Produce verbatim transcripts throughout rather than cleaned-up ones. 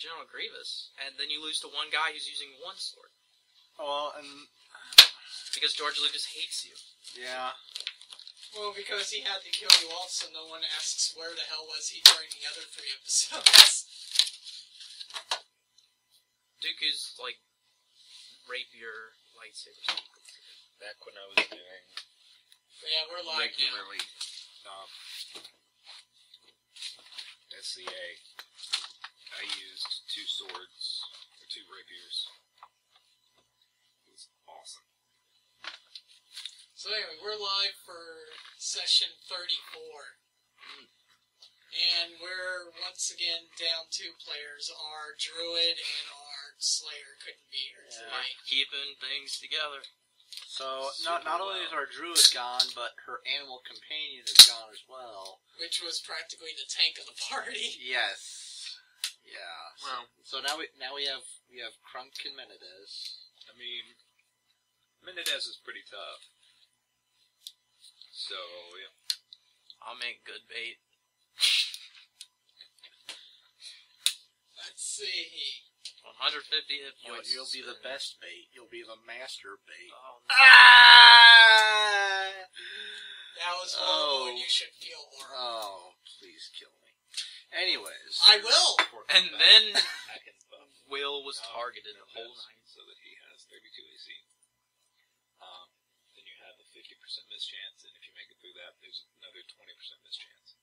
General Grievous, and then you lose to one guy who's using one sword. Oh, and... Because George Lucas hates you. Yeah. Well, because he had to kill you all, so no one asks where the hell was he during the other three episodes. Dooku's, like, rapier lightsaber. Back when I was doing... But yeah, we're live regularly, um, S C A, I used two swords, or two rapiers. It was awesome. So anyway, we're live for session thirty-four. And we're once again down two players. Our Druid and our Slayer couldn't be here Yeah. today. Keeping things together. So, not, not only is our druid gone, but her animal companion is gone as well. Which was practically the tank of the party. Yes. Yeah. Well, So now we now we have we have Crunk and Menendez. I mean, Menendez is pretty tough. So, yeah. I'll make good bait. Let's see. one hundred fifty hit You'll, points. you'll be the best bait. You'll be the master bait. Oh, no. Ah! That was horrible, Oh. and you should feel horrible. Oh, please kill me. Anyways. I will! And then I can buff Will was No, targeted the whole Menendez night. so that he has thirty-two A C. Um, then you have a fifty percent mischance, and if you make it through that, there's another twenty percent mischance.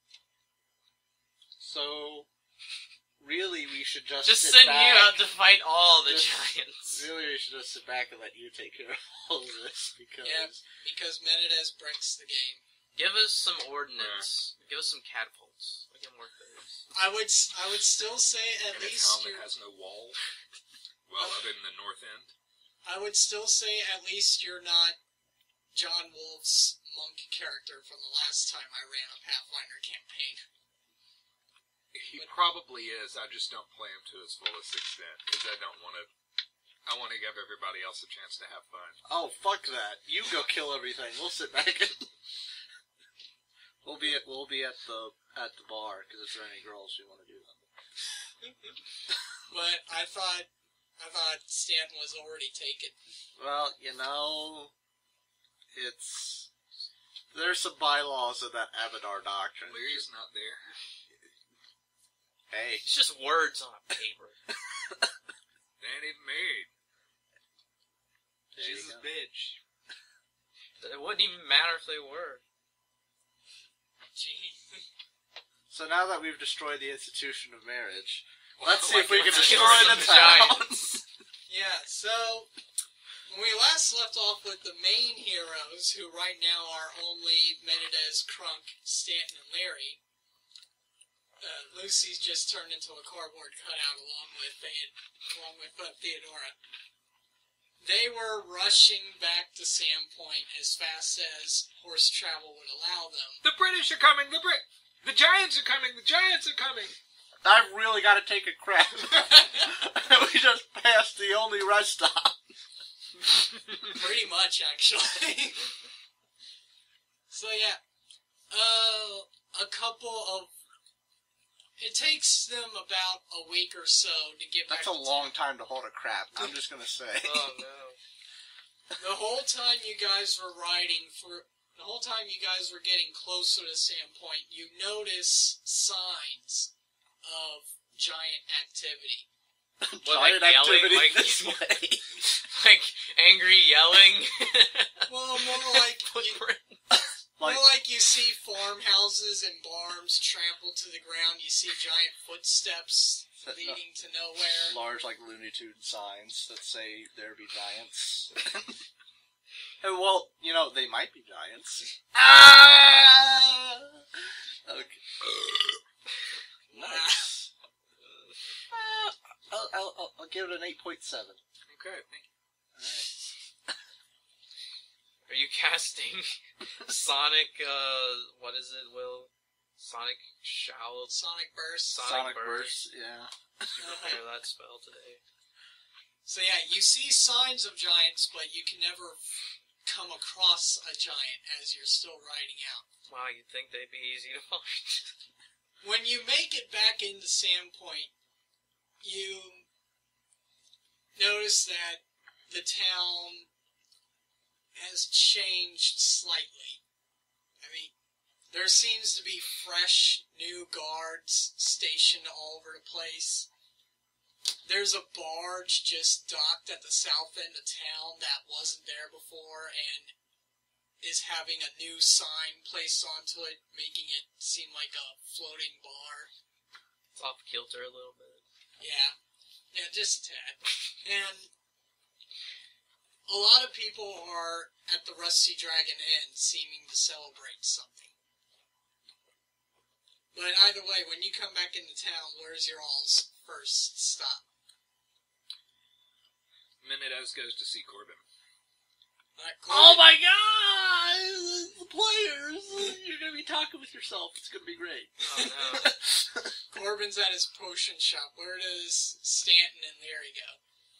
So, really, we should just Just sit send back. you out to fight all the Just- giants. Really, we should just sit back and let you take care of all of this, because... Yeah, because Menendez breaks the game. Give us some ordnance. Give us some catapults. We can work those. I would s- I would still say at And its least helmet you're, has no wall. Well, other than the north end. I would still say at least you're not John Wolfe's monk character from the last time I ran a Pathfinder campaign. He probably is. I just don't play him to his fullest extent because I don't want to. I want to give everybody else a chance to have fun. Oh, fuck that. You go kill everything. We'll sit back and... we'll be at, we'll be at the, at the bar, because if there are any girls who want to do that. But I thought I thought Stan was already taken. Well, you know, it's... There's some bylaws in that Abadar doctrine. Larry's not there. Hey. It's just words on a paper. They ain't even married. There She's you his go. bitch. It wouldn't even matter if they were. Gee. So now that we've destroyed the institution of marriage, Well, let's see if we can let's destroy kill the some towns. Yeah, so when we last left off with the main heroes, who right now are only Menendez, Crunk, Stanton, and Larry, uh, Lucy's just turned into a cardboard cutout along with Theod- along with uh, Theodora. They were rushing back to Sandpoint as fast as horse travel would allow them. The British are coming. The Brit. The Giants are coming. The Giants are coming. I've really got to take a crap. We just passed the only rest stop. Pretty much, actually. So yeah, uh, a couple of. It takes them about a week or so to get back. That's a to long time to hold a crap. I'm just gonna say. Oh no. The whole time you guys were riding for, the whole time you guys were getting closer to Sandpoint, you notice signs of giant activity. What, Giant like yelling, activity like, this way. like angry yelling. Well, more like you, Like, more like you see farmhouses and barns trampled to the ground. You see giant footsteps leading to nowhere. large, like, Looney Tunes signs that say, there be giants. And, well, you know, they might be giants. Ah! Okay. Nice. Uh, I'll, I'll, I'll, I'll give it an eight point seven. Okay, thank you. Alright. Are you casting Sonic, uh, what is it, Will? Sonic Shout? Sonic burst. Sonic, Sonic Burst. Burst, yeah. You prepare that spell today. So yeah, you see signs of giants, but you can never come across a giant as you're still riding out. Wow, you'd think they'd be easy to find. When you make it back into Sandpoint, you notice that the town has changed slightly. I mean, there seems to be fresh, new guards stationed all over the place. There's a barge just docked at the south end of town that wasn't there before and is having a new sign placed onto it, making it seem like a floating bar. It's off kilter a little bit. Yeah. Yeah, just a tad. And a lot of people are at the Rusty Dragon Inn seeming to celebrate something. But either way, when you come back into town, where's your all's first stop? Menedes goes to see Corbin. Right, Oh Corbin? my god! The players! You're gonna be talking with yourself. It's gonna be great. Oh no. Corbin's at his potion shop. Where does Stanton and Larry go?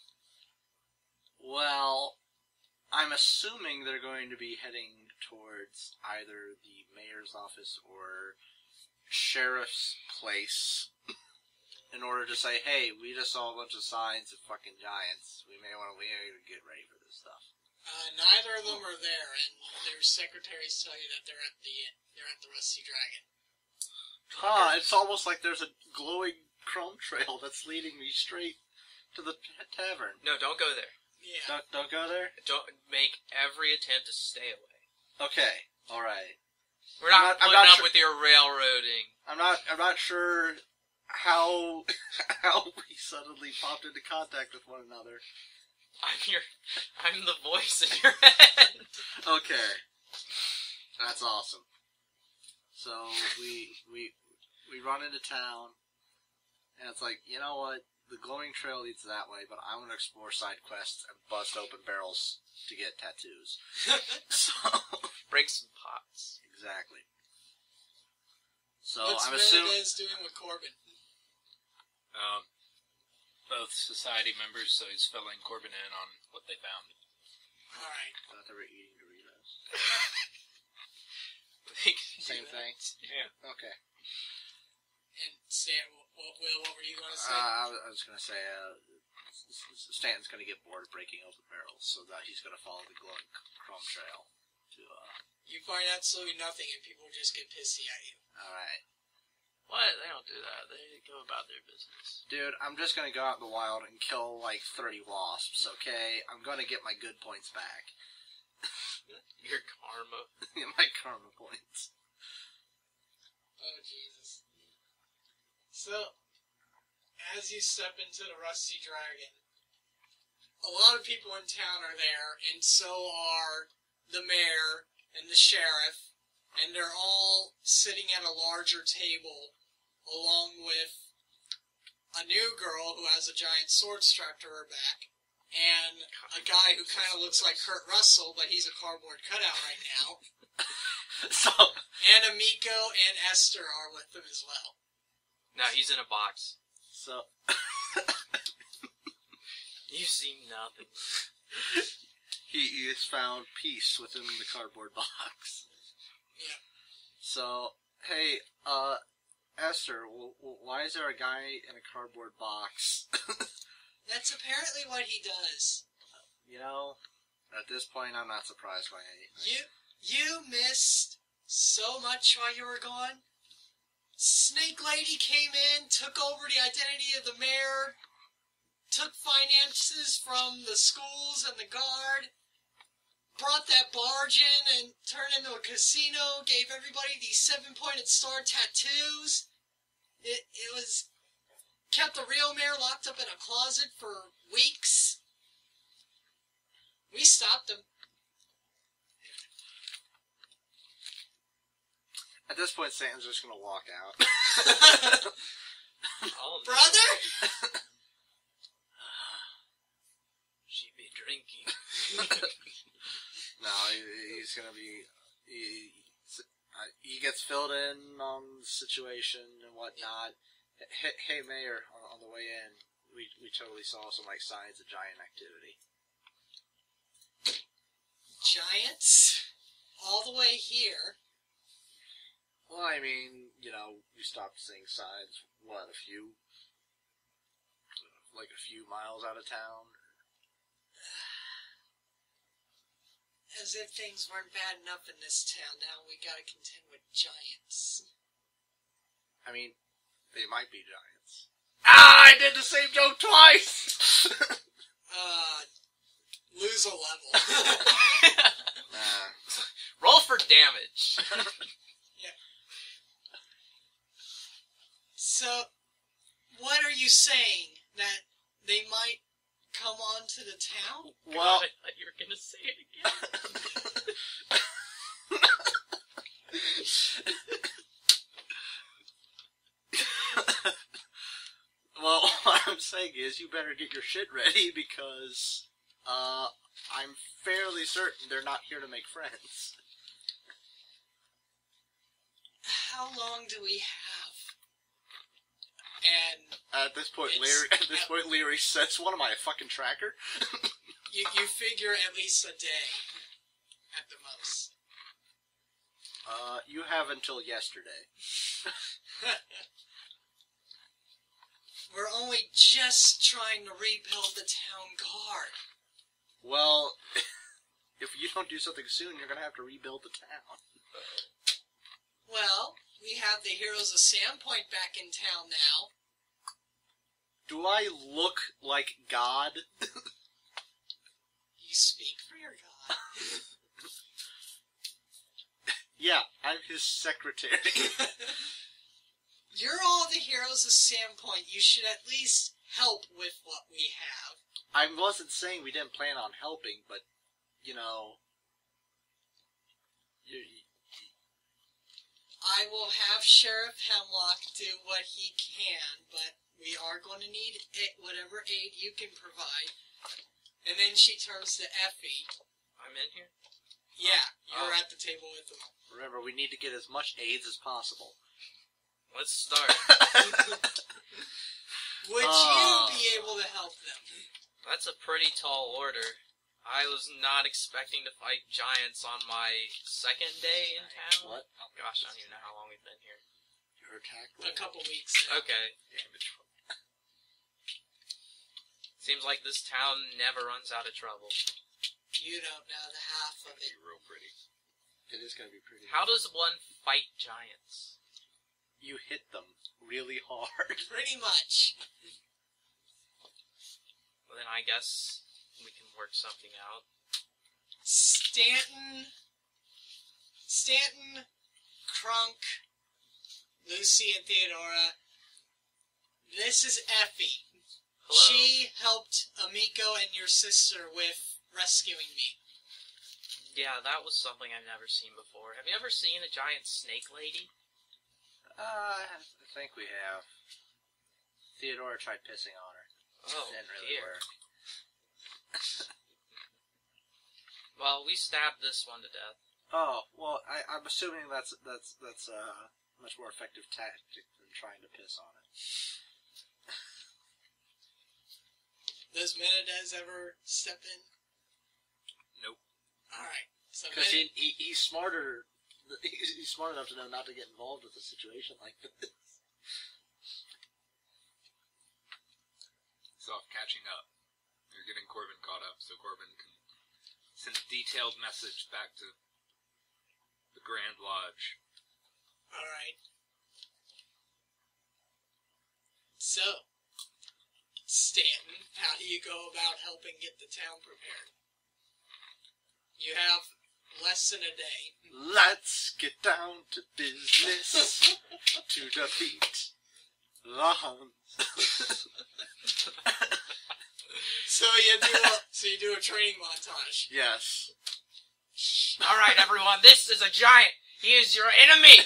Well, I'm assuming they're going to be heading towards either the mayor's office or sheriff's place in order to say, hey, we just saw a bunch of signs of fucking giants. We may want to we need to get ready for this stuff. Uh, neither of them are there, and their secretaries tell you that they're at the they're at the Rusty Dragon. Huh, it's almost like there's a glowing chrome trail that's leading me straight to the t- tavern. No, don't go there. Yeah. Don't, don't go there? Don't make every attempt to stay away. Okay, alright. We're not, I'm not- I'm putting not up sure- with your railroading. I'm not I'm not sure how how we suddenly popped into contact with one another. I'm your, I'm the voice in your head. Okay. That's awesome. So we we we run into town and it's like, you know what? The glowing trail leads that way, but I want to explore side quests and bust open barrels to get tattoos. So Break some pots. exactly. So What's I'm assuming Meredith doing with Corbin? Um, both society members, so he's filling Corbin in on what they found. Alright. I thought they were eating Doritos. Same Same thing. Yeah. Okay. And Stan, what, Will, what were you going to say? Uh, I was- I was going to say, uh, Stanton's going to get bored of breaking open barrels, so that he's going to follow the glowing chrome trail to, uh, You find absolutely nothing, and people just get pissy at you. alright. What? They don't do that. They go about their business. Dude, I'm just going to go out in the wild and kill, like, thirty wasps, okay? I'm going to get my good points back. Your karma. My karma points. Oh, Jesus. So, as you step into the Rusty Dragon, a lot of people in town are there, and so are the mayor and the sheriff, and they're all sitting at a larger table, along with a new girl who has a giant sword strapped to her back, and a guy who kind of looks like Kurt Russell, but he's a cardboard cutout right now. So, And Amiko and Esther are with them as well. No, he's in a box. so, You see nothing. he, he has found peace within the cardboard box. Yeah. So, hey, uh, Esther, w- w- why is there a guy in a cardboard box? That's apparently what he does. You know, at this point, I'm not surprised by anything. You you missed so much while you were gone. Snake Lady came in, took over the identity of the mayor, took finances from the schools and the guard, brought that barge in and turned into a casino, gave everybody these seven-pointed star tattoos. It, it was... kept the real mayor locked up in a closet for weeks. We stopped him. At this point, Stanton's just gonna walk out. Oh, no. Brother? She be drinking. No, he, he's gonna be. He, uh, he gets filled in on the situation and whatnot. Hey, hey Mayor, on, on the way in, we we totally saw some like signs of giant activity. Giants? All the way here? Well, I mean, you know, we stopped seeing signs. What, a few? like a few miles out of town? As if things weren't bad enough in this town, now we gotta contend with giants. I mean, they might be giants. Ah, I did the same joke twice! uh, lose a level. Nah. Roll for damage. Yeah. So, what are you saying? That they might come on to the town? Well, God, I thought you were gonna say it again. well, what I'm saying is you better get your shit ready because uh, I'm fairly certain they're not here to make friends. How long do we have? And At this point, It's- Leary, at this point, Leary says, "What am I, a fucking tracker?" you you figure at least a day, at the most. Uh, you have until yesterday. We're only just trying to rebuild the town guard. Well, if you don't do something soon, you're gonna have to rebuild the town. Well, we have the heroes of Sandpoint back in town now. Do I look like God? You speak for your god. Yeah, I'm his secretary. You're all the heroes of Sandpoint. You should at least help with what we have. I wasn't saying we didn't plan on helping, but, you know... You, I will have Sheriff Hemlock do what he can, but we are going to need it, whatever aid you can provide. And then she turns to Effie. I'm in here. Yeah, you're Oh. at the table with them. remember, we need to get as much AIDS as possible. Let's start. Would Uh. you be able to help them? That's a pretty tall order. I was not expecting to fight giants on my second day in town. What? Oh gosh, I don't even know how long we've been here. Your attack A couple weeks now. Okay. Seems like this town never runs out of trouble. You don't know the half of it. Real pretty. It is going to be pretty. How does one fight giants? You hit them really hard. Pretty much. Well, then I guess we can work something out. Stanton, Stanton, Crunk, Lucy, and Theodora. This is Effie. Hello. She helped Amiko and your sister with rescuing me. Yeah, that was something I've never seen before. Have you ever seen a giant snake lady? Uh, I think we have. Theodora tried pissing on her. Oh, Didn't really dear. work. Well, we stabbed this one to death. Oh, well, I, I'm assuming that's that's that's a much more effective tactic than trying to piss on it. Does Menendez ever step in? Nope. Alright. So Because Menendez, he, he he's smarter. He's, he's smart enough to know not to get involved with a situation like this. It's off catching up. You're getting Corbin caught up, so Corbin can send a detailed message back to the Grand Lodge. alright. So, Stanton, how do you go about helping get the town prepared? You have less than a day. Let's get down to business to defeat the Huns. So you do a, so you do a training montage. Yes. Alright, everyone, this is a giant! He is your enemy!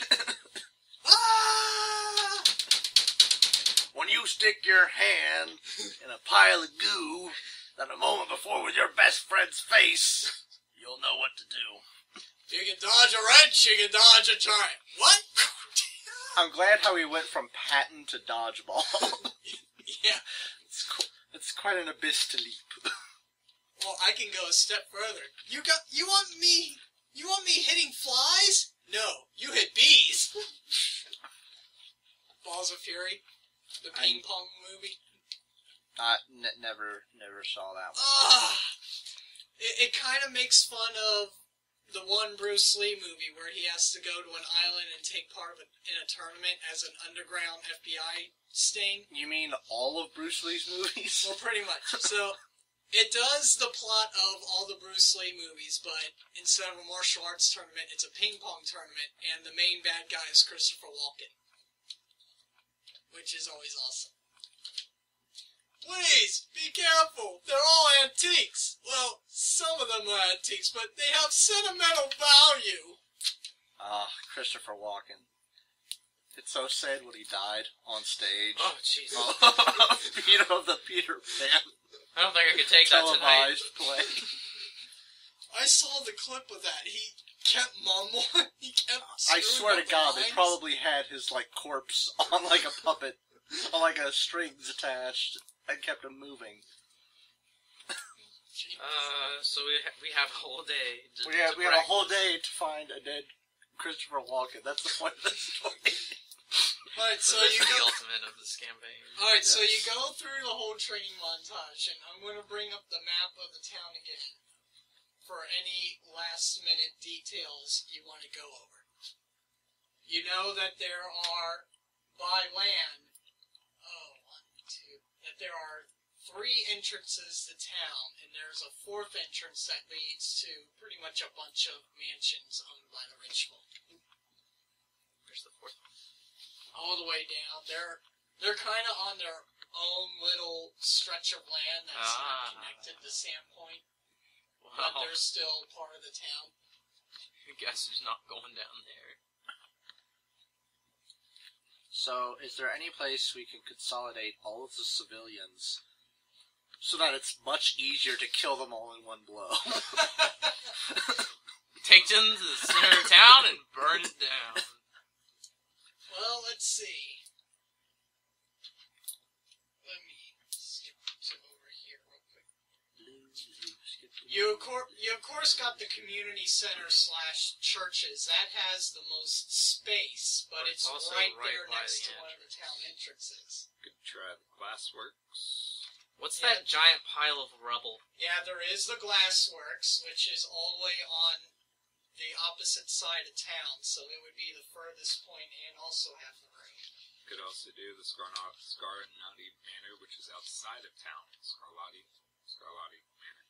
Ah! When you stick your hand in a pile of goo, then a moment before with your best friend's face, you'll know what to do. You can dodge a wrench, you can dodge a giant. What? I'm glad how he went from Patton to dodgeball. Yeah. It's, qu- it's quite an abyss to leap. Well, I can go a step further. You got you want me you want me hitting flies? No, you hit bees. Balls of Fury, the ping pong movie. I n- never, never saw that one. Ugh! It, it kind of makes fun of the one Bruce Lee movie where he has to go to an island and take part of a, in a tournament as an underground F B I sting. You mean all of Bruce Lee's movies? Well, pretty much. So, it does the plot of all the Bruce Lee movies, but instead of a martial arts tournament, it's a ping pong tournament, and the main bad guy is Christopher Walken. Which is always awesome. Please, be careful. They're all antiques. Well, some of them are antiques, but they have sentimental value. Ah, uh, Christopher Walken. It's so sad when he died on stage. Oh, Jesus. Oh, Peter of the Peter Pan. I don't think I could take that tonight. Televised play. I saw the clip of that. He kept mumbling. He kept I swear to God, lines. they probably had his, like, corpse on, like, a puppet. On, like, a strings attached. And kept him moving. Uh, so we ha- we have a whole day. To, We had, to we had a practice. whole day to find a dead Christopher Walken. That's the point of the story. Alright, So so this you is the go. ultimate of this campaign. Alright, so Yes. you go through the whole training montage, and I'm going to bring up the map of the town again for any last minute details you want to go over. You know that there are, by land, oh, one, two, that there are three entrances to town, and there's a fourth entrance that leads to pretty much a bunch of mansions owned by the rich folk. Where's the fourth one? All the way down. They're they're kind of on their own little stretch of land that's Ah. not connected to Sandpoint, but Wow. they're still part of the town. Guess who's not going down there? So, is there any place we can consolidate all of the civilians so that it's much easier to kill them all in one blow? Take them to the center of town and burn it down. Well, let's see. Let me skip to over here real quick. You of, cour- you of course got the community center slash churches. That has the most space, but But it's, it's also right, right there by next the to one of the town entrances. Could try the glassworks. What's Yeah. that giant pile of rubble? Yeah, there is the glassworks, which is all the way on the opposite side of town, so it would be the furthest point and also have the room. Could also do the Scarnati, Scarnati Manor, which is outside of town. Scarlatti, Scarlatti Manor.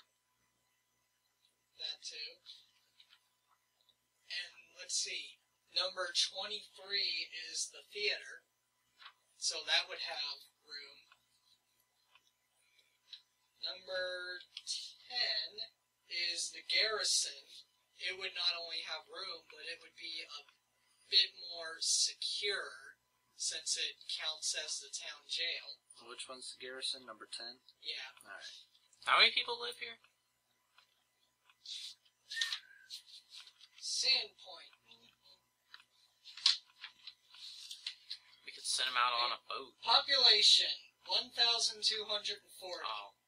That too. And let's see, number twenty-three is the theater, so that would have room. Number ten is the garrison. It would not only have room, but it would be a bit more secure since it counts as the town jail. Which one's the garrison? Number ten? Yeah. Alright. How many people live here? Sandpoint. We could send them out on a boat. Population, one thousand two hundred forty. Oh,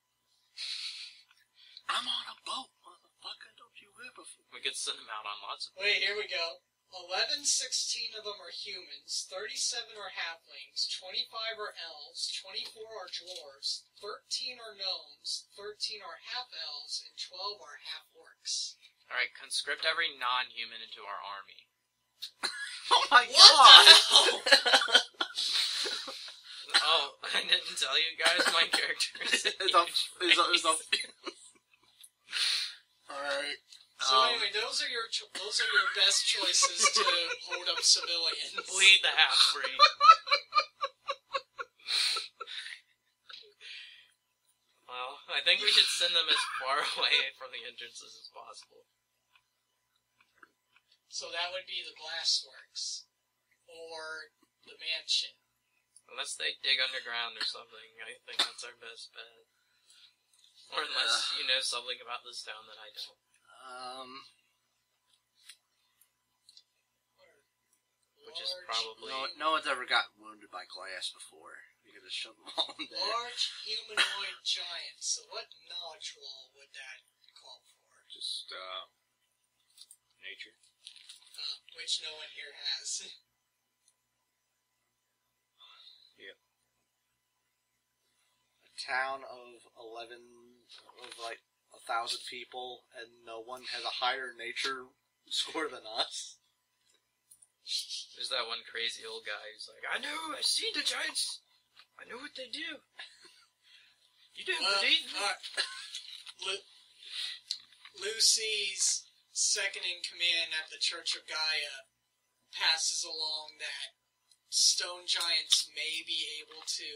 I'm on a boat, motherfucker. Don't you ever... we could send them out on lots of. Wait, here we go. eleven, sixteen of them are humans, thirty-seven are halflings, twenty-five are elves, twenty-four are dwarves, thirteen are gnomes, thirteen are half-elves, and twelve are half-orcs. All right, conscript every non-human into our army. Oh my What god! the hell? Oh, I didn't tell you guys my character is a It's a... huge It's a... It's a... face. Alright. So Um, anyway, those are your cho- those are your best choices to hold up civilians. Bleed the half-breed. Well, I think we should send them as far away from the entrances as possible. So that would be the glassworks or the mansion. Unless they dig underground or something, I think that's our best bet. Or unless you know something about this town that I don't. Um... Which is Large- probably... No, no one's ever gotten wounded by glass before. You could just shove them all in there. large humanoid giants. So what knowledge roll would that call for? Just, uh, nature. Uh, which no one here has. town of eleven, of like a thousand people, and no one has a higher nature score than us. There's that one crazy old guy who's like, I know, I see the giants. I know what they do. You didn't Well, believe me. uh, Lu- Lucy's second in command at the Church of Gaia passes along that stone giants may be able to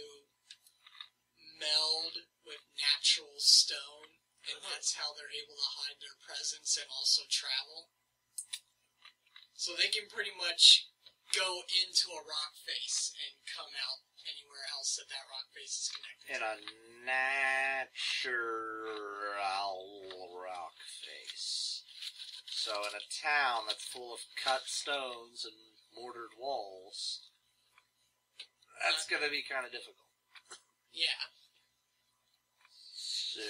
meld with natural stone, and that's how they're able to hide their presence and also travel. So they can pretty much go into a rock face and come out anywhere else that that rock face is connected In to. a natural rock face. So in a town that's full of cut stones and mortared walls, that's going to be kind of difficult. Yeah. So...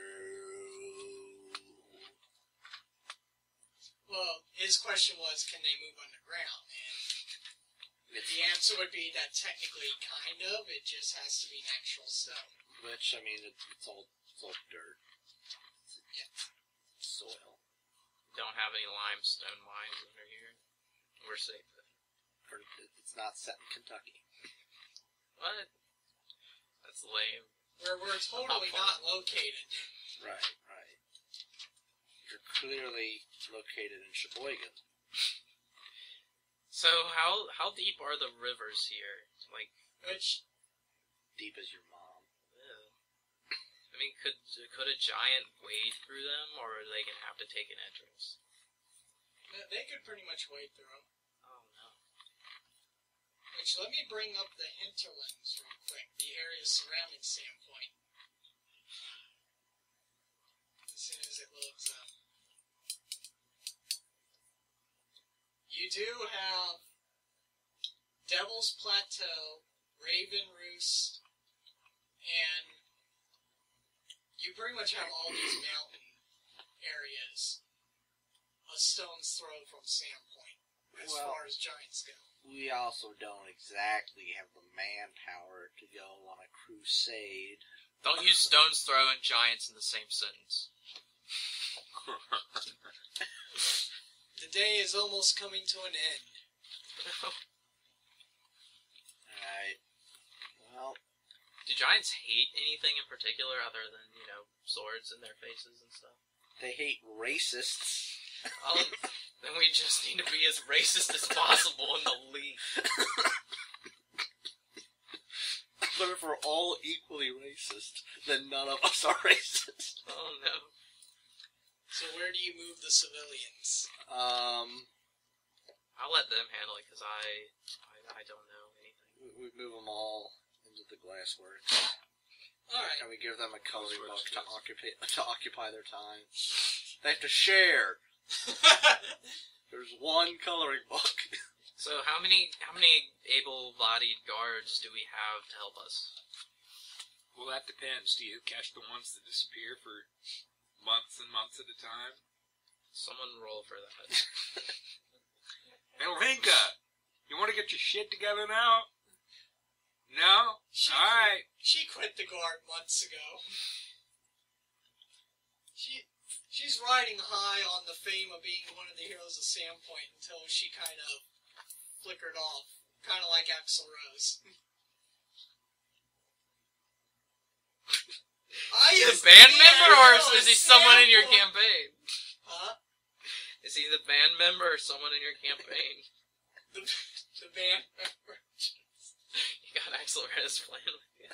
Well, his question was, can they move underground? And the answer would be that technically, kind of. It just has to be natural stone. Which, I mean, it's, it's all it's all dirt. Yeah. Soil. Don't have any limestone mines under here. We're safe. Or it's not set in Kentucky. What? That's lame. Where we're totally not located. Right, right. You're clearly located in Sheboygan. So how how deep are the rivers here? Like, Which, Deep as your mom. ew. I mean, could could a giant wade through them, or are they gonna have to take an entrance? they could pretty much wade through them. Oh no. Which, let me bring up the hinterlands real quick. The area surrounding Sandpoint. As soon as it loads up. You do have Devil's Plateau, Raven Roost, and you pretty much have all these mountain areas a stone's throw from Sandpoint, as Well, far as giants go. we also don't exactly have the manpower to go on a crusade. Don't use stones throw and giants in the same sentence. The day is almost coming to an end. Alright. Well, Do giants hate anything in particular other than, you know, swords in their faces and stuff? they hate racists. Oh, then we just need to be as racist as possible in the league. But if we're all equally racist, then none of us are racist. Oh no. So where do you move the civilians? Um, I'll let them handle it because I, I I don't know anything. we, we move them all into the glassworks. Alright. And we give them a coloring book Glassworks, to yes. occupy, to occupy their time. They have to share. There's one coloring book. So how many how many able-bodied guards do we have to help us? Well, that depends. Do you catch the ones that disappear for months and months at a time? Someone roll for that. Elvinka, you want to get your shit together now? No? She, Alright. she quit the guard months ago. She She's riding high on the fame of being one of the heroes of Sandpoint until she kind of flickered off. Kind of like Axl Rose. I Is used he a to band be member a or hero is of he someone in your Sandpoint. campaign? Huh? Is he the band member or someone in your campaign? The, the band member. You got Axl Rose playing with you.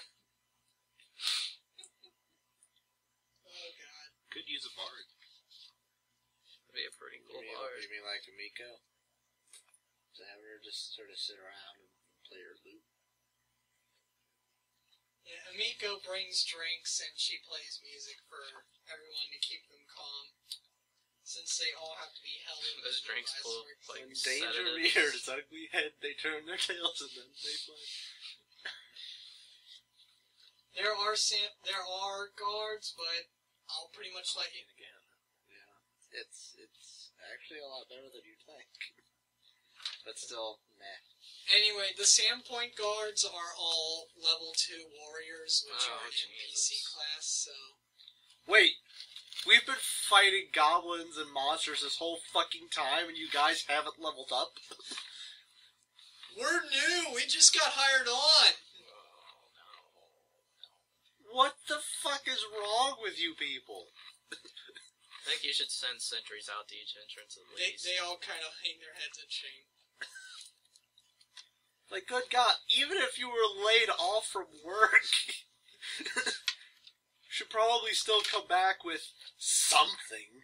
Oh, God. Could use a bard. That'd be a pretty You cool mean, bard. you mean like Amiko? To have her just sort of sit around and play her lute? Yeah, Amiko brings drinks and she plays music for everyone to keep them calm. Since they all have to be held in Those the drinks full of, glassworks. like, When danger sedatives. reared its ugly head, they turn their tails and then they play. There are sam- there are guards, but I'll pretty much let you. Again. Yeah. It's, it's actually a lot better than you'd think. but still, meh. Anyway, the Sandpoint guards are all level two warriors, which Oh, are an N P C Jesus. class, so... Wait, we've been fighting goblins and monsters this whole fucking time, and you guys haven't leveled up? We're new! We just got hired on! What the fuck is wrong with you people? I think you should send sentries out to each entrance at They, least. they all kind of hang their heads in shame. Like, good God, even if you were laid off from work, should probably still come back with something.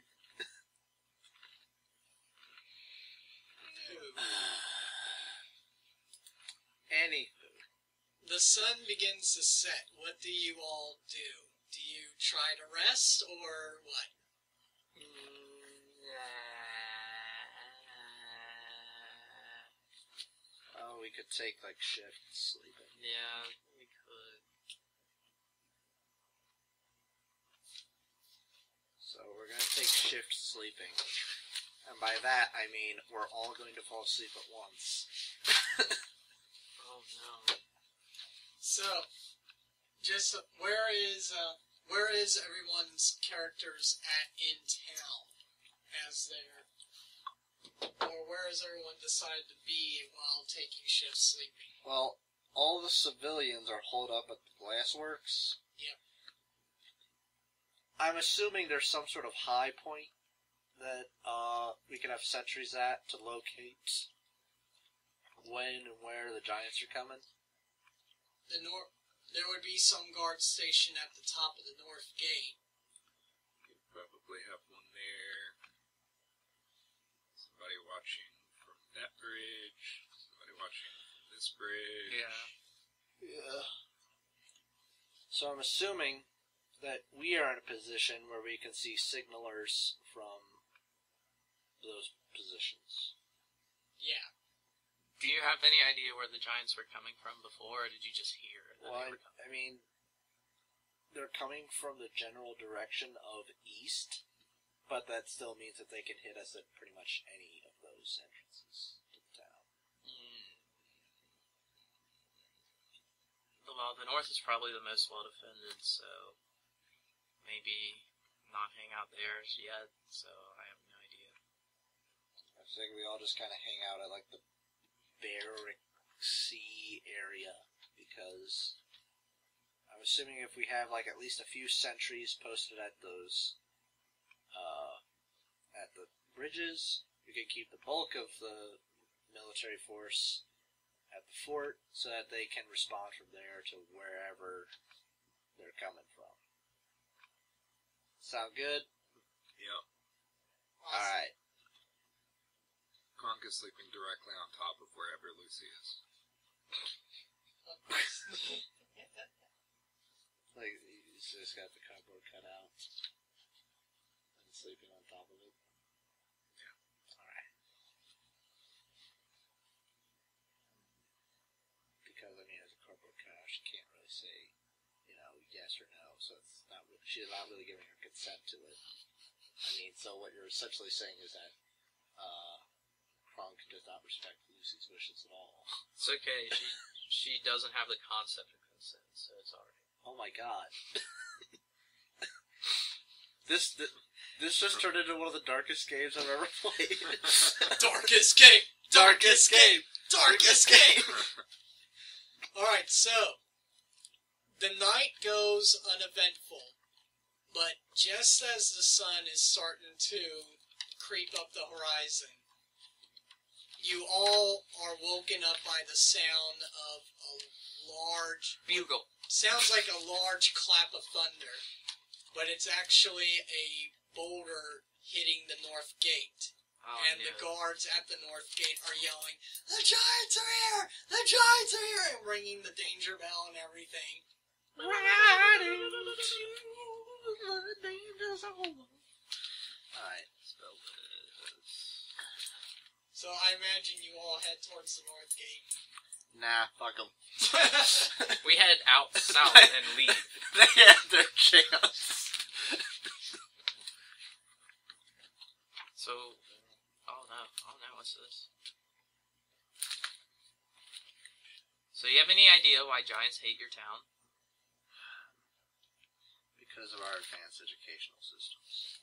Anywho. The sun begins to set. What do you all do? Do you try to rest, or what? Oh, we could take, like, shift sleeping. Yeah, we could. So we're gonna take shift sleeping. And by that, I mean we're all going to fall asleep at once. Oh no. So, just uh, where is uh, where is everyone's characters at in town as they're, or where is everyone decided to be while taking shift sleeping? Well, all the civilians are holed up at the glassworks. Yep. I'm assuming there's some sort of high point that uh, we can have sentries at to locate when and where the giants are coming. The nor- there would be some guard station at the top of the north gate. You probably have one there. Somebody watching from that bridge. Somebody watching from this bridge. Yeah. Yeah. So I'm assuming that we are in a position where we can see signalers from those positions. Yeah. Do you have any idea where the giants were coming from before, or did you just hear that Well, they I, were coming? I mean, they're coming from the general direction of east, but that still means that they can hit us at pretty much any of those entrances to the town. Hmm. Well, the north is probably the most well defended, so maybe not hang out there yet. So I have no idea. I think we all just kind of hang out at like the Barrack Sea area, because I'm assuming if we have like at least a few sentries posted at those uh, at the bridges, we can keep the bulk of the military force at the fort so that they can respond from there to wherever they're coming from. Sound good? Yep. Alright. Kronk is sleeping directly on top of wherever Lucy is. Like, he's just got the cardboard cut out and sleeping on top of it. Yeah. Alright. Because, I mean, as a cardboard cutout, she can't really say, you know, yes or no, so it's not really, she's not really giving her consent to it. I mean, so what you're essentially saying is that, uh, Kronk does not respect Lucy's wishes at all. It's okay. She she doesn't have the concept of consent, so it's alright. Oh my god. this, this this just turned into one of the darkest games I've ever played. Darkest game! Darkest game! Darkest game! Alright, so, the night goes uneventful, but just as the sun is starting to creep up the horizon, you all are woken up by the sound of a large... Bugle. Sounds like a large clap of thunder, but it's actually a boulder hitting the north gate. Oh, and yeah. the guards at the north gate are yelling, "The giants are here! The giants are here!" and ringing the danger bell and everything. Riding to the danger zone. Alright. Spell this. So I imagine you all head towards the north gate. Nah, fuck them. We head out south and leave. They had their chance. So, oh no, oh no, what's this? So you have any idea why giants hate your town? Because of our advanced educational systems.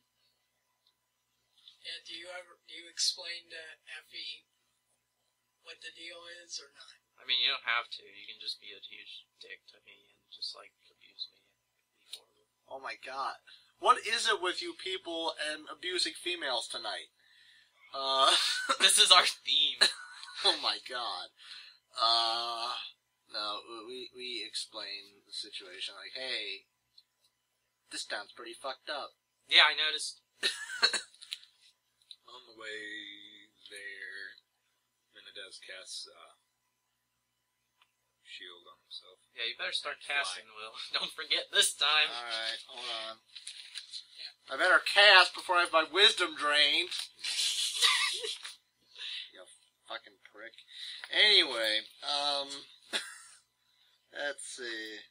Yeah, do you ever do you explain to Effie what the deal is or not? I mean, you don't have to. You can just be a huge dick to me and just, like, abuse me and be horrible. Oh my god. What is it with you people and abusing females tonight? Uh... This is our theme. Oh my god. Uh... No, we, we explain the situation like, hey, this town's pretty fucked up. Yeah, I noticed. On the way there, Menendez casts uh, shield on himself. Yeah, you better start Fly. casting, Will. Don't forget this time. Alright, hold on. I better cast before I have my wisdom drained. You fucking prick. Anyway, um... let's see...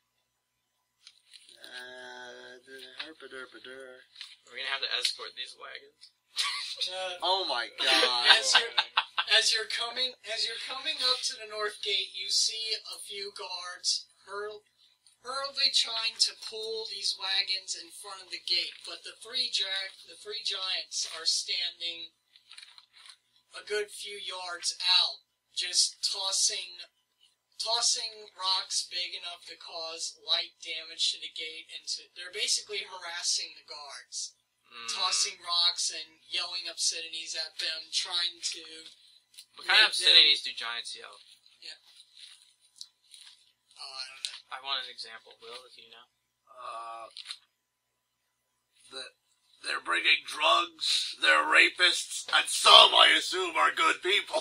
Uh... herpa-derpa-der. We're gonna have to escort these wagons. Uh, Oh my god. as you're as you're coming as you're coming up to the north gate, you see a few guards hurl, hurriedly trying to pull these wagons in front of the gate, but the three gi- the three giants are standing a good few yards out, just tossing tossing rocks big enough to cause light damage to the gate, and to, they're basically harassing the guards. Mm. Tossing rocks and yelling obscenities at them, trying to... What kind of make obscenities do giants yell? Oh, I don't know. I want an example, Will, if you know. Uh... The, they're bringing drugs, they're rapists, and some, I assume, are good people.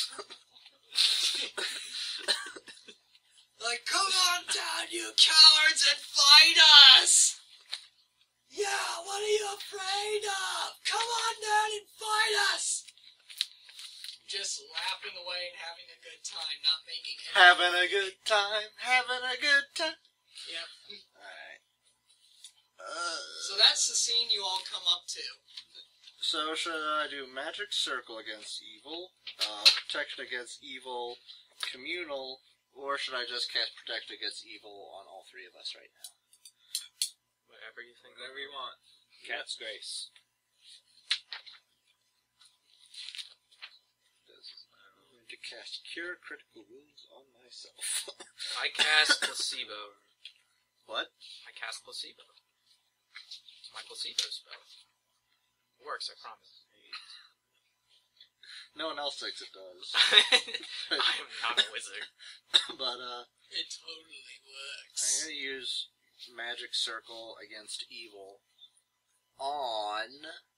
Like, come on down, you cowards, and fight us! Yeah, what are you afraid of? Come on down and fight us! Just laughing away and having a good time, not making any... Having a good time, having a good time. Yep. Alright. Uh, So that's the scene you all come up to. so should I do magic circle against evil, uh, protection against evil, communal, or should I just cast protect against evil on all three of us right now? Whatever you think. Whatever you want. Cat's grace. I'm going to cast cure critical wounds on myself. I cast placebo. What? I cast placebo. It's my placebo spell. It works, I promise. No one else thinks it does. I am not a wizard. But, uh, It totally I'm works. going to use magic circle against evil on...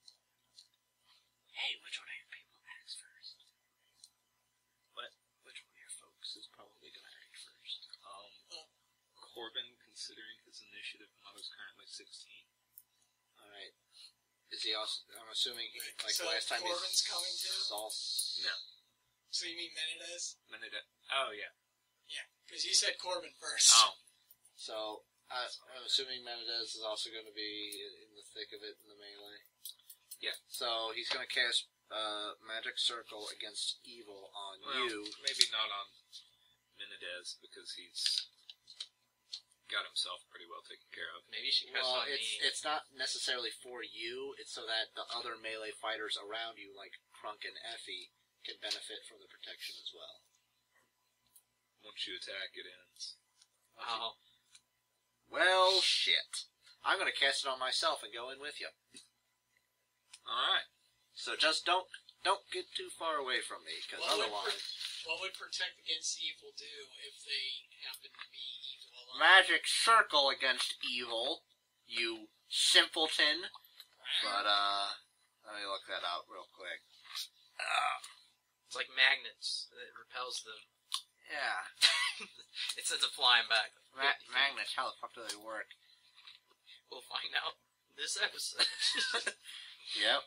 Hey, which one of your people acts first? What? Which one of your folks is probably going to act first? Um, Corbin, considering his initiative model is currently sixteen. Alright. Is he also... I'm assuming, he, Right, like, so last time Corbin's he's... coming too? Sauce. No. So you mean Menendez? Menendez. Oh, yeah. Yeah, because you said Corbin first. Oh. So, I, I'm assuming Menendez is also going to be in the thick of it in the melee. Yeah. So, he's going to cast uh, Magic Circle against evil on Well, you. maybe not on Menendez, because he's got himself pretty well taken care of. Maybe she cast Well, on it's, me. it's not necessarily for you, it's so that the other melee fighters around you, like Crunk and Effie, can benefit from the protection as well. Once you attack, it ends. Oh. Well, shit. I'm going to cast it on myself and go in with you. Alright. So just don't don't get too far away from me, because What would otherwise... What would protect against evil do if they happen to be evil alone? Magic Circle against evil, you simpleton. But, uh, let me look that out real quick. Uh, It's like magnets. It repels them. yeah. It sends them flying back. Ma- magnets, how the fuck do they work? We'll find out this episode. Yep.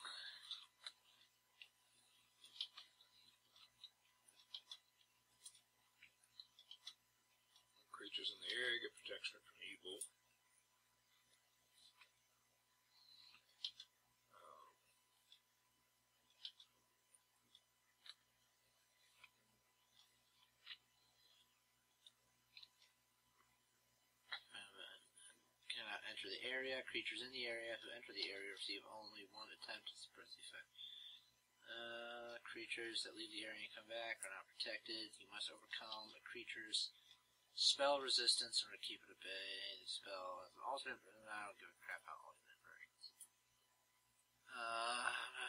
Creatures in the area get protection from evil. enter the area. Creatures in the area who enter the area receive only one attempt to suppress the effect. Uh, creatures that leave the area and come back are not protected. You must overcome a creature's spell resistance or keep it at bay. The spell has an alternate. I don't give a crap about alternate versions. Uh,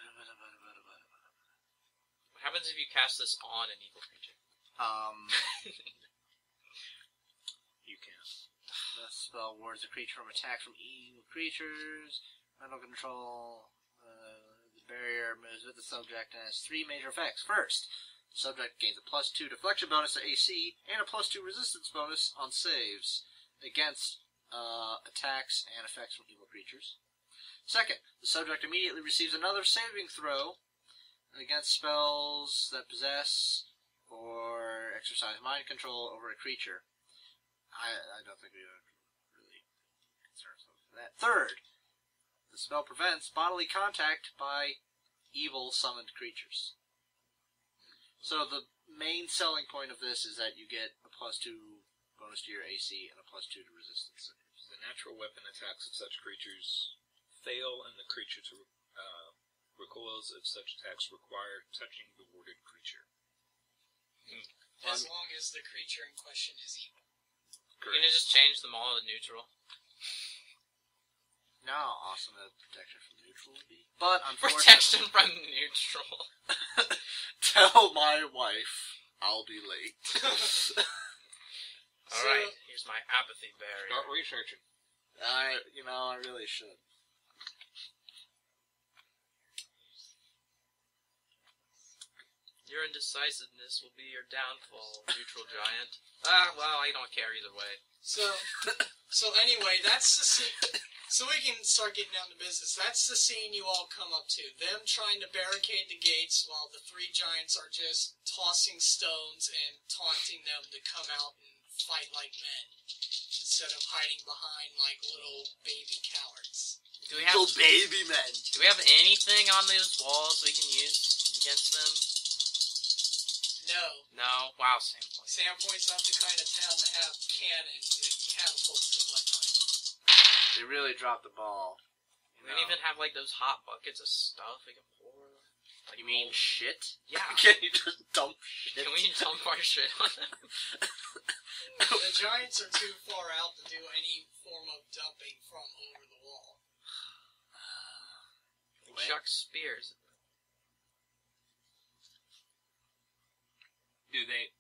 What happens if you cast this on an evil creature? um, You can. the spell wards a creature from attacks from evil creatures. Mental control. Uh, the barrier moves with the subject and has three major effects. First, the subject gains a plus two deflection bonus to A C and a plus two resistance bonus on saves against uh, attacks and effects from evil creatures. Second, the subject immediately receives another saving throw against spells that possess or exercise mind control over a creature. I, I don't think we would really concern ourselves with that. Third, the spell prevents bodily contact by evil summoned creatures. So the main selling point of this is that you get a plus two bonus to your A C and a plus two to resistance. The natural weapon attacks of such creatures fail, and the creature to uh, recoils if such attacks require touching the warded creature. As long as the creature in question is evil. You're gonna just change them all to neutral. Now, how awesome that protection from neutral would be. But unfortunately, Protection from neutral. tell my wife I'll be late. Alright, here's my apathy barrier. Start researching. I, you know, I really should. Your indecisiveness will be your downfall, neutral giant. Ah, well, I don't care either way. So, so anyway, that's the scene. So we can start getting down to business. That's the scene you all come up to. Them trying to barricade the gates while the three giants are just tossing stones and taunting them to come out and fight like men, instead of hiding behind like little baby cowards. Do we have Little baby men. Do we have anything on those walls we can use against them? No. No? Wow, Sandpoint. Sandpoint's not the kind of town to have cannons and catapults and whatnot. They really dropped the ball. We don't even have like those hot buckets of stuff we can pour. Like You mean molten- shit? Yeah. Can you just dump shit? Can we dump our shit on them? The giants are too far out to do any form of dumping from over the wall. We chuck spears. Do they?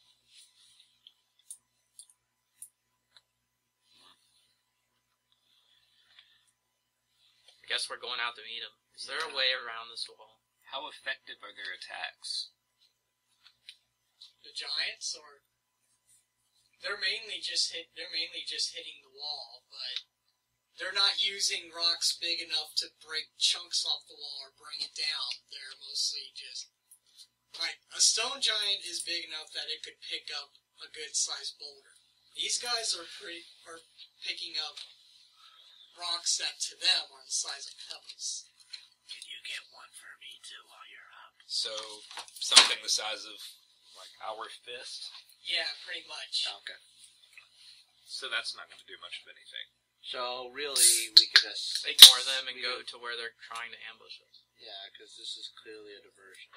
I guess we're going out to meet them. Is there a way around this wall? How effective are their attacks? The giants, or they're mainly just hit. They're mainly just hitting the wall, but they're not using rocks big enough to break chunks off the wall or bring it down. They're mostly just like a stone giant is big enough that it could pick up a good-sized boulder. These guys are pretty are picking up rocks that to them are the size of pebbles. Can you get one for me too while you're up? So something the size of like our fist. Yeah, pretty much. Okay. So that's not going to do much of anything. So really, we could just Ignore them and go to where they're trying to ambush us. yeah, because this is clearly a diversion.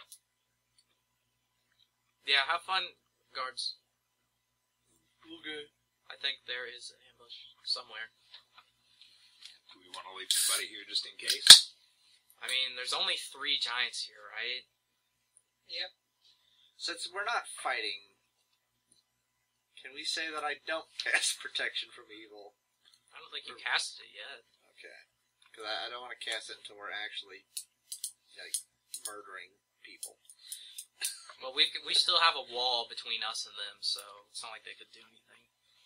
Yeah, have fun, guards. Okay. I think there is an ambush somewhere. Do we want to leave somebody here just in case? I mean, there's only three giants here, right? Yep. Since we're not fighting, can we say that I don't cast protection from evil? I don't think you casted it yet. Okay. Because I, I don't want to cast it until we're actually like murdering people. Well, we we still have a wall between us and them, so it's not like they could do anything.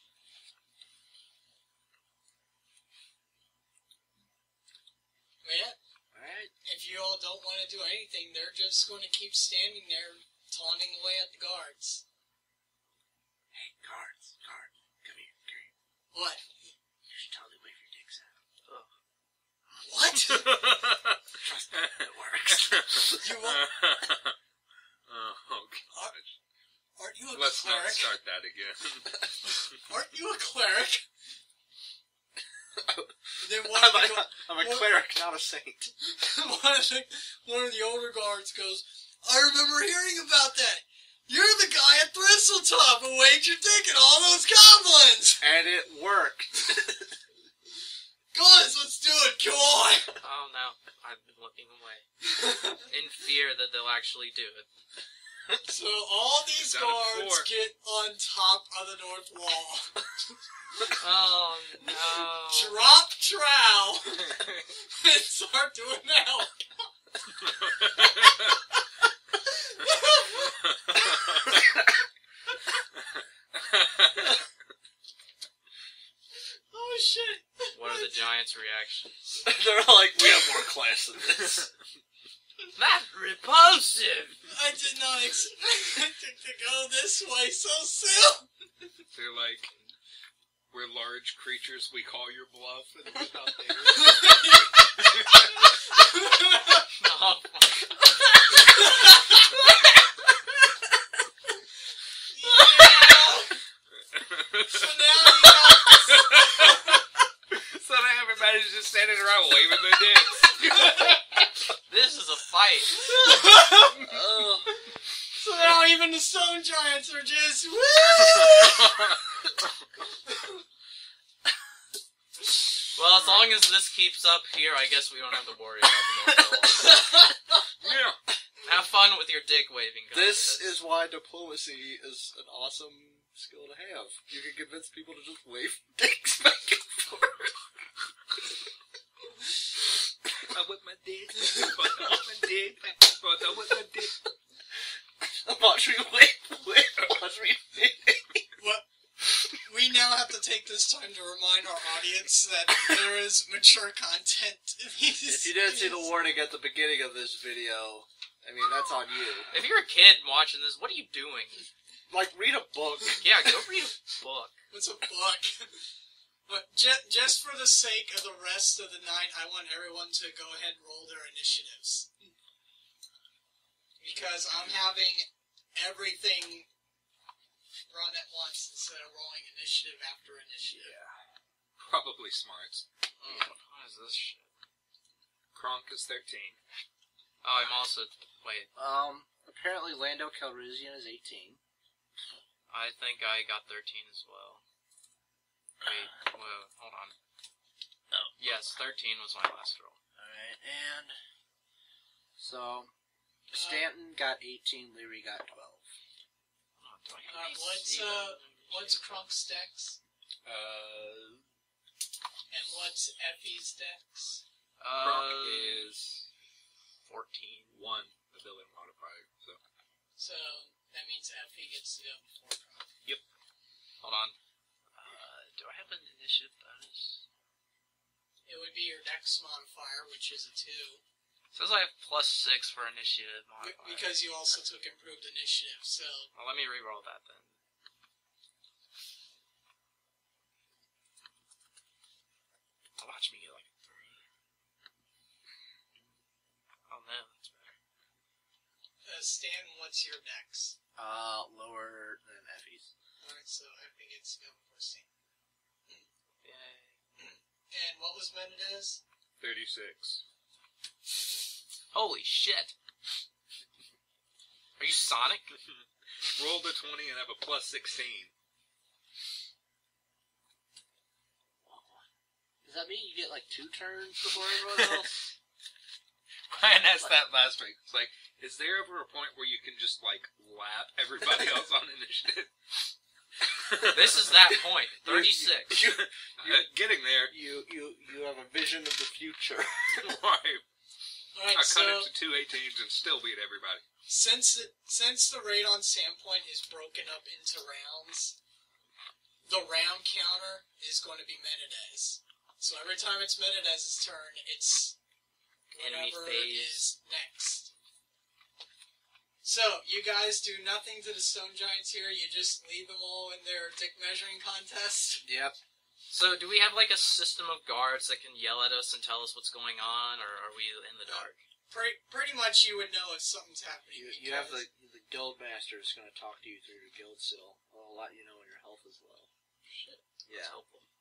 Yeah. Alright. If you all don't want to do anything, they're just going to keep standing there, taunting away at the guards. Hey, guards, guards, come here, come here. What? You should totally wave your dicks out. What? Trust me, it works. You won't, Oh, gosh. aren't you a Let's not cleric? start that again. Aren't you a cleric? And then one I'm, of the, a, go- I'm a what- cleric, not a saint. one, of the, one of the older guards goes, I remember hearing about that. You're the guy at Thistletop who waged your dick at all those goblins! And it worked. Guys, let's do it, come on! Oh no, I've been looking away. In fear that they'll actually do it. So all these Done it guards before. get on top of the north wall. Oh no. Drop trowel and start doing that. Oh shit. What are the giants' reactions? They're all like, we have more class than this. That's repulsive! I did not expect it to go this way so soon. They're like, we're large creatures, we call your bluff, and we're not there. No. Yeah. So now you got So now everybody's just standing around waving their dicks. This is a fight. Oh. So now even the stone giants are just woo! Well, as long as this keeps up here, I guess we don't have to worry about the North Wall. Yeah. Have fun with your dick waving. This contest. is why diplomacy is an awesome skill to have. You can convince people to just wave dicks back and forth. I whip my dick, but I whip my dick, but I whip my dick. Watch me wave, wave, watch me wave. Well, we now have to take this time to remind our audience that there is mature content in these. If you didn't see the warning at the beginning of this video, I mean, that's on you. If you're a kid watching this, what are you doing? Like, read a book. Yeah, go read a book. What's a book? But just, just for the sake of the rest of the night, I want everyone to go ahead and roll their initiatives. Because I'm having everything run at once instead of rolling initiative after initiative. Probably smarts. Oh, what is this shit? Kronk is thirteen. Oh, I'm also... Wait, Um, apparently Lando Calrissian is eighteen. I think I got thirteen as well. Wait, whoa, hold on. Oh. Yes, thirteen was my last roll. Alright, and... So, Stanton got eighteen, Leary got twelve. Oh, do I Uh, have any what's, seed uh, on them? What's Krunk's dex? Uh, And what's Effie's dex? Kronk Uh, is fourteen. one ability modifier, so. So, that means Effie gets to go before Krunk. Hold on. Uh, do I have an initiative bonus? It would be your dex modifier, which is a two. It says I have plus six for initiative Be- modifier. Because you also took improved initiative, so... Well, let me re-roll that then. Watch me get like a three. Oh no, that's better. Uh, Stan, what's your dex? Uh, lower than Effie's. Alright, so Effie gets to go before Stan. Yay. And what was Menendez? thirty-six. Holy shit! Are you Sonic? Rolled a twenty and have a plus sixteen. Does that mean you get like two turns before everyone else? Ryan asked that last week. It's like, is there ever a point where you can just, like, lap everybody else on initiative? This is that point. thirty-six. You, Uh, getting there. you, you, you have a vision of the future. Right. Alright, I so... cut it to two eighteens and still beat everybody. Since the, since the raid on Sandpoint is broken up into rounds, the round counter is going to be Menendez. So every time it's Menendez's turn, it's Enemy whatever phase. is next. So, you guys do nothing to the stone giants here, you just leave them all in their dick measuring contest? Yep. So, do we have like a system of guards that can yell at us and tell us what's going on, or are we in the dark? Pretty, pretty much you would know if something's happening. You, you have the, because- the guild master is going to talk to you through your guild seal. I'll let you know when your health is low. Shit. Yeah. That's helpful.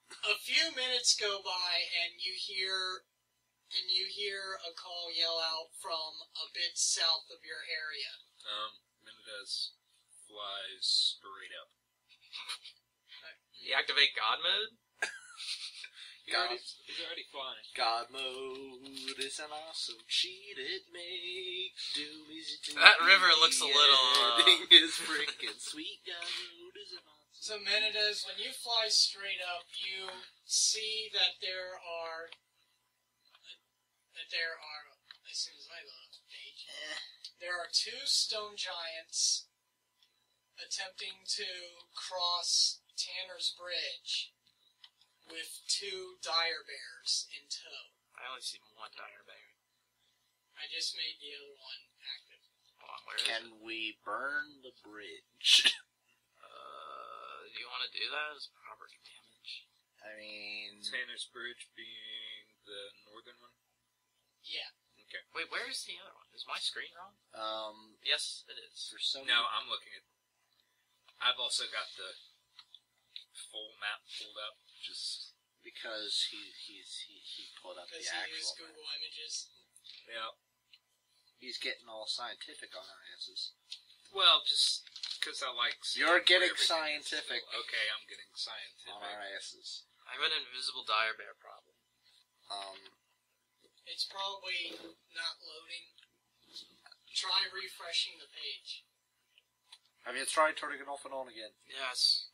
A few minutes go by, and you hear, and you hear a call yell out from a bit south of your area. Um, Menendez flies straight up. You activate God mode? He's God. already, he's already flying. God mode is an awesome cheat. It makes doom easy to That beat. river looks a little, uh, The ending is freaking sweet. God mode is an awesome. So Menendez, when you fly straight up, you see that there are that there are as soon as I load up the page, there are two stone giants attempting to cross Tanner's Bridge with two dire bears in tow. I only see one dire bear. I just made the other one active. Hold on, where is it? Can we burn the bridge? Uh, do you want to do that as property damage? I mean, Tanner's Bridge being the northern one? Yeah. Okay. Wait, where is the other one? Is my screen wrong? um, Yes, it is. for some No, I'm looking at... I've also got the full map pulled up. Just... because he he's he, he pulled up the Because he used actual. Google Images. Yeah. He's getting all scientific on our asses. Well, just because I like... seeing You're where getting everything is. scientific. Okay, I'm getting scientific. On our asses. I have an invisible dire bear problem. Um, It's probably not loading. Try refreshing the page. have you tried turning it off and on again? Yes.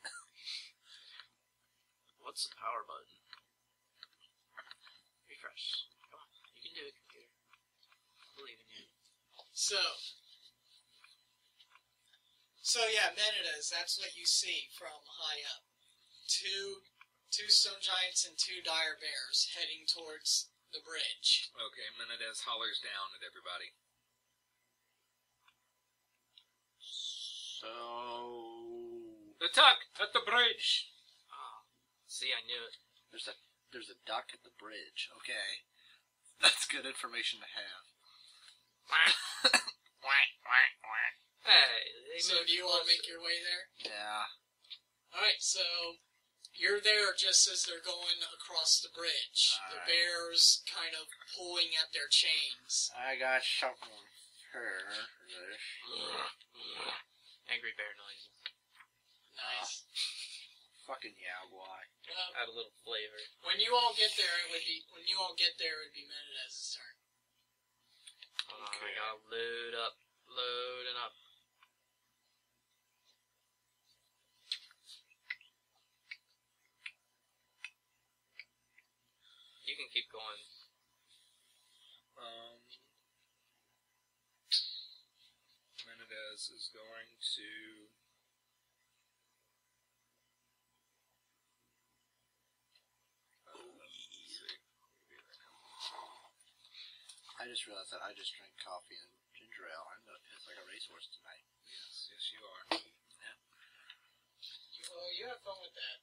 What's the power button? Refresh. Come on, you can do it, computer. I believe in you. So, so yeah, Menendez, that's what you see from high up. Two, two stone giants and two dire bears heading towards the bridge. Okay, Menendez hollers down at everybody. So, Attack at the bridge! Oh, see, I knew it. there's a there's a duck at the bridge. Okay, that's good information to have. Hey, they So, moved do you want to closer. make your way there? Yeah. Alright, so you're there just as they're going across the bridge. The Alright. bears kind of pulling at their chains. I got something for Angry bear noises. Nice. fucking yeah, boy. Uh, Add a little flavor. when you all get there, it would be when you all get there, it would be Menendez's turn. Hold on, I Okay. gotta load up. Loading up. You can keep going. Um, Menendez is going to... Uh, let's see. I just realized that I just drank coffee and ginger ale. I'm gonna piss like a racehorse tonight. Yes, yes you are. You, well, you have fun with that.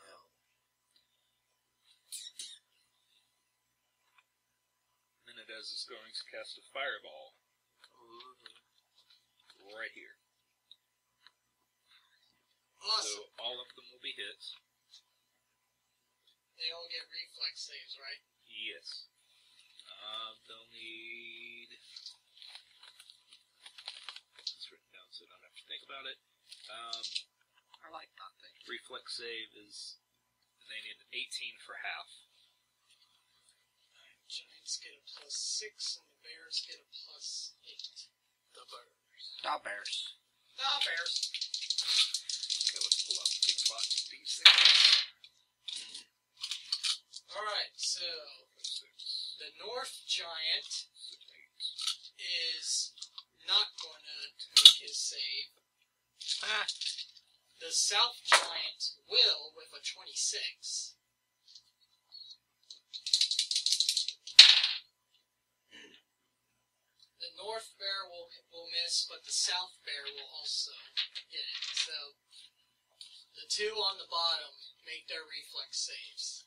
Menendez is going to cast a fireball Ooh. right here. Awesome. So all of them will be hits. They all get reflex saves, right? Yes. Uh, they'll need... It's written down so I don't have to think about it. Um, I like not thinking. reflex save is... They need an eighteen for half. Giants get a plus six, and the bears get a plus eight. The bears. Stop bears. Ah, bears. Okay, let's pull up big box of D six. Alright, so Six, the North Giant six, eight. is not going to make his save. Ah, The South Giant will with a twenty-six. The North Bear will will miss, but the South Bear will also get it. So the two on the bottom make their reflex saves.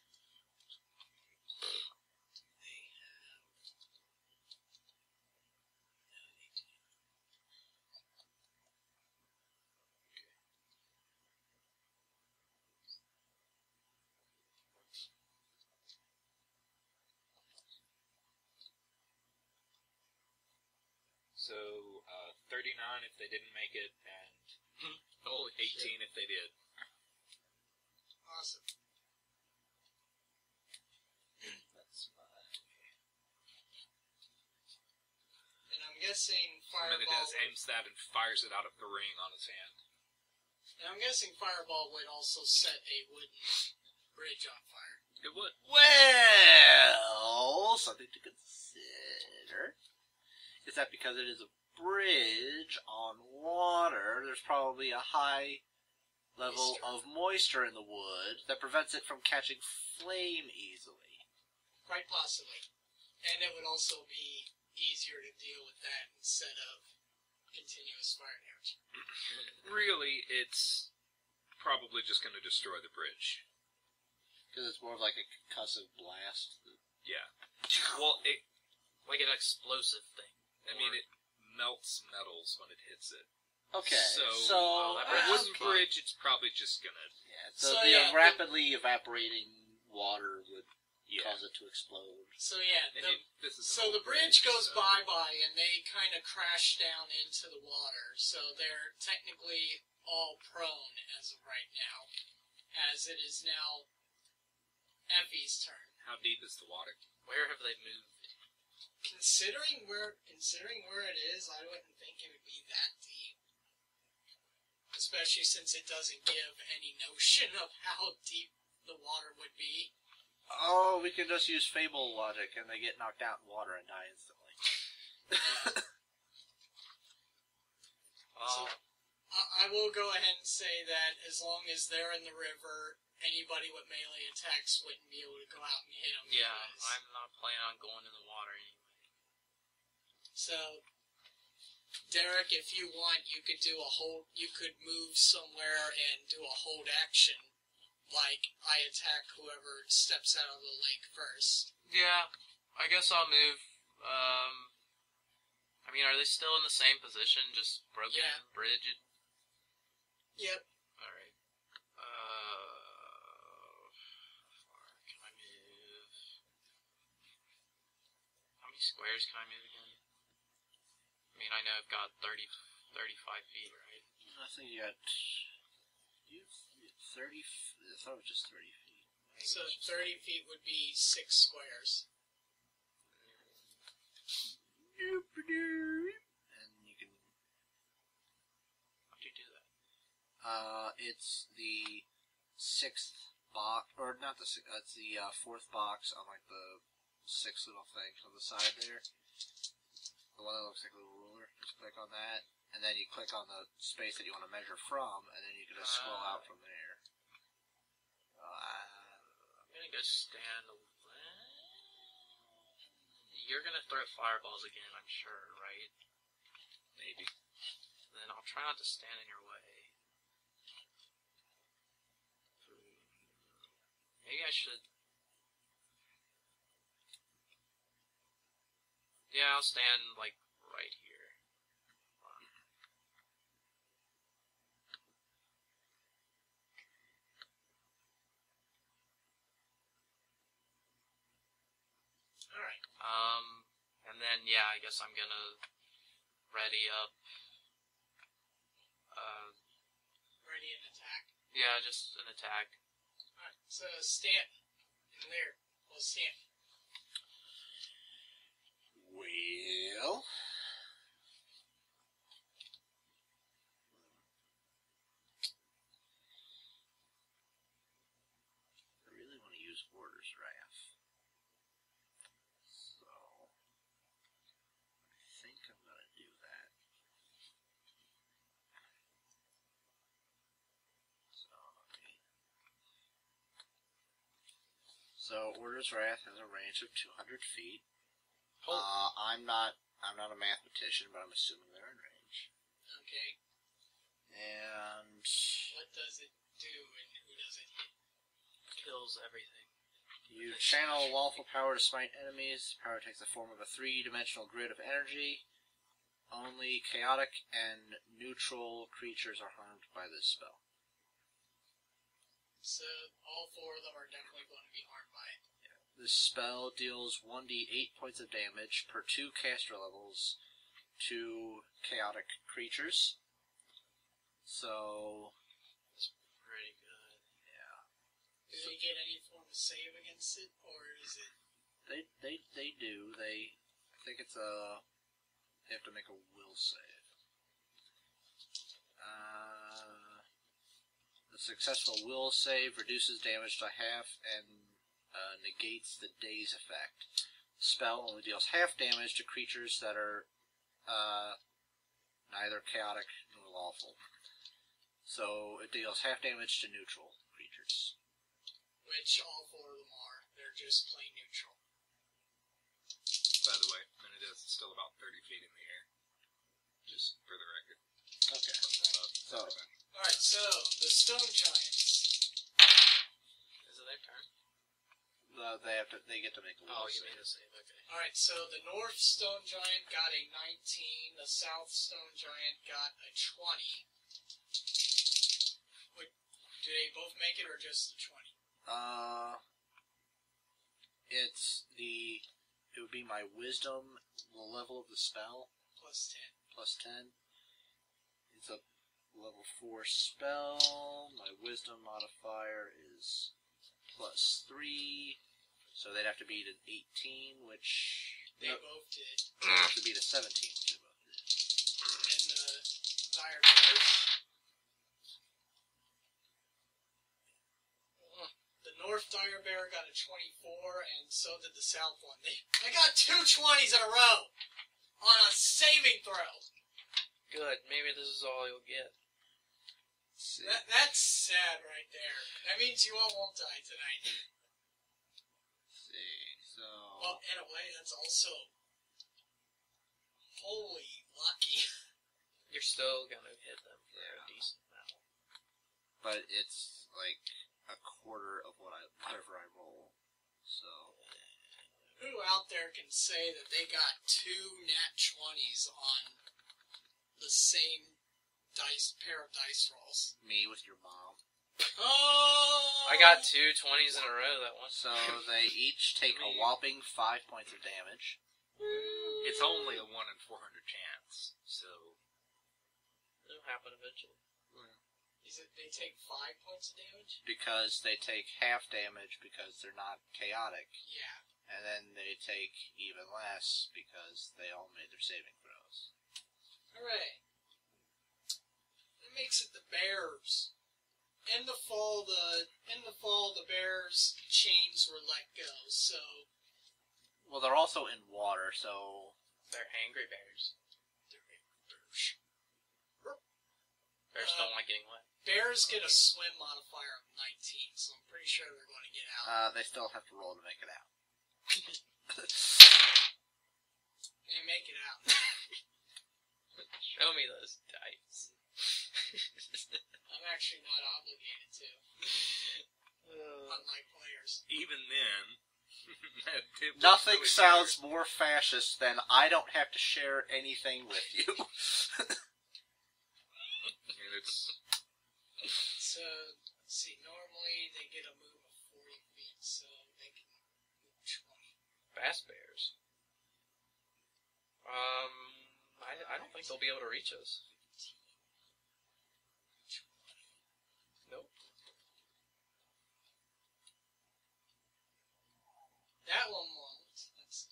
thirty-nine if they didn't make it, and Holy eighteen if they did. Awesome. That's my... And I'm guessing Menendez Fireball... Would, aims that and fires it out of the ring on his hand. and I'm guessing Fireball would also set a wooden bridge on fire. It would. Well, something to consider is that because it is a bridge on water, there's probably a high level Moisture. of moisture in the wood that prevents it from catching flame easily. Quite possibly. And it would also be easier to deal with that instead of continuous fire damage. Really, it's probably just going to destroy the bridge. Because it's more of like a concussive blast. Yeah. Well, it, Like an explosive thing. I mean, it melts metals when it hits it. Okay, So, so, well, that a bridge wooden is fine. bridge, it's probably just going to... yeah, so, So, the yeah, the- rapidly evaporating water would Yeah. cause it to explode. So yeah, And the, you, this is an so old the bridge goes so- bye-bye and they kind of crash down into the water. So they're technically all prone as of right now, as it is now Effie's turn. How deep is the water? Where have they moved? Considering where considering where it is, I wouldn't think it would be that deep. Especially since it doesn't give any notion of how deep the water would be. Oh, we can just use Fable logic and they get knocked out in water and die instantly. So Oh, I, I will go ahead and say that as long as they're in the river, anybody with melee attacks wouldn't be able to go out and hit them. yeah, I'm not planning on going in the water anyway. So, Derek, if you want, you could do a hold. You could move somewhere and do a hold action, like I attack whoever steps out of the lake first. Yeah, I guess I'll move. Um, I mean, are they still in the same position? Just broken Yeah. bridge? Yep. Alright. Uh, how far can I move? How many squares can I move again? I mean, I know I've got thirty, thirty-five feet, right? I think you got you thirty. I thought it was just thirty feet. Maybe So it's just thirty feet would be six squares. And you can. How'd you do that? Uh, it's the sixth box, or not the sixth. Uh, it's the uh, fourth box on like the six little things on the side there. The one that looks like a little ruler. Just click on that, and then you click on the space that you want to measure from, and then you can just scroll out from there. Uh, I'm gonna go stand. You're gonna throw fireballs again, I'm sure, right? Maybe. Then I'll try not to stand in your way. Maybe I should. Yeah, I'll stand, like, right here. Alright. Um, and then, yeah, I guess I'm gonna ready up. Uh, Ready and attack. yeah, just an attack. Alright, so Stanton. In there. Well, Stanton. well. I really want to use Order's Wrath. So, I think I'm going to do that. So, okay. So, Order's Wrath has a range of two hundred feet. Uh, I'm not, I'm not a mathematician, but I'm assuming they're in range. Okay. And What does it do and who does it hit? Kills everything. you channel lawful power to smite enemies. Power takes the form of a three-dimensional grid of energy. Only chaotic and neutral creatures are harmed by this spell. So all four of them are definitely going to be harmed by it. This spell deals one d eight points of damage per two caster levels two chaotic creatures. So, Pretty good. yeah. Do they get any form of save against it, or is it? They they they do. They I think it's a they have to make a will save. Uh, the successful will save reduces damage to half and uh, negates the daze effect. Spell only deals half damage to creatures that are uh, neither chaotic nor lawful. So it deals half damage to neutral creatures. Which all four of them are. They're just plain neutral. By the way, and it is still about thirty feet in the air. Just for the record. Okay. So, Alright, so, the stone giants. Is it their turn? uh, they have to they get to make a will Oh, you save. made a save. Okay. Alright, so the north stone giant got a nineteen, the south stone giant got a twenty. Wait, do they both make it, or just the twenty? Uh, it's the it would be my wisdom, the level of the spell, Plus ten. plus ten. It's a level four spell. My wisdom modifier is plus three, so they'd have to beat an eighteen, which They no, both did. they'd have to beat a seventeen, which they both did. And the dire bears. The north dire bear got a twenty-four, and so did the south one. They, they got two twenties in a row on a saving throw. Good. Maybe this is all you'll get. See. That, that's sad right there. That means you all won't die tonight. see. So Well, in a way, that's also holy lucky. You're still gonna hit them for a decent amount. but it's like a quarter of what I whatever I roll. So Who out there can say that they got two nat twenties on the same dice pair of dice rolls? me with your mom. Oh! I got two twenties in a row that one. So they each take a whopping five points of damage. It's only a one in four hundred chance, so It'll happen eventually. Is it they take five points of damage? Because they take half damage because they're not chaotic, Yeah. and then they take even less because they all made their saving throws. Hooray. That makes it the bears. In the fall, the in the fall, the bears' chains were let go. So Well, they're also in water, so They're angry bears. they're bears. Bears Uh, don't like getting wet. Bears get a swim modifier of nineteen, so I'm pretty sure they're going to get out. uh, they still have to roll to make it out. They make it out. Show me those dice. I'm actually not obligated to, Uh, unlike players. even then, that tip was Nothing really sounds more fascist than I don't have to share anything with you. weird. I mean, it's So, let's see, normally they get a move of forty feet, so they can move twenty. Fast bears. Um, I, I don't think they'll be able to reach us. Nope. That one won't. That's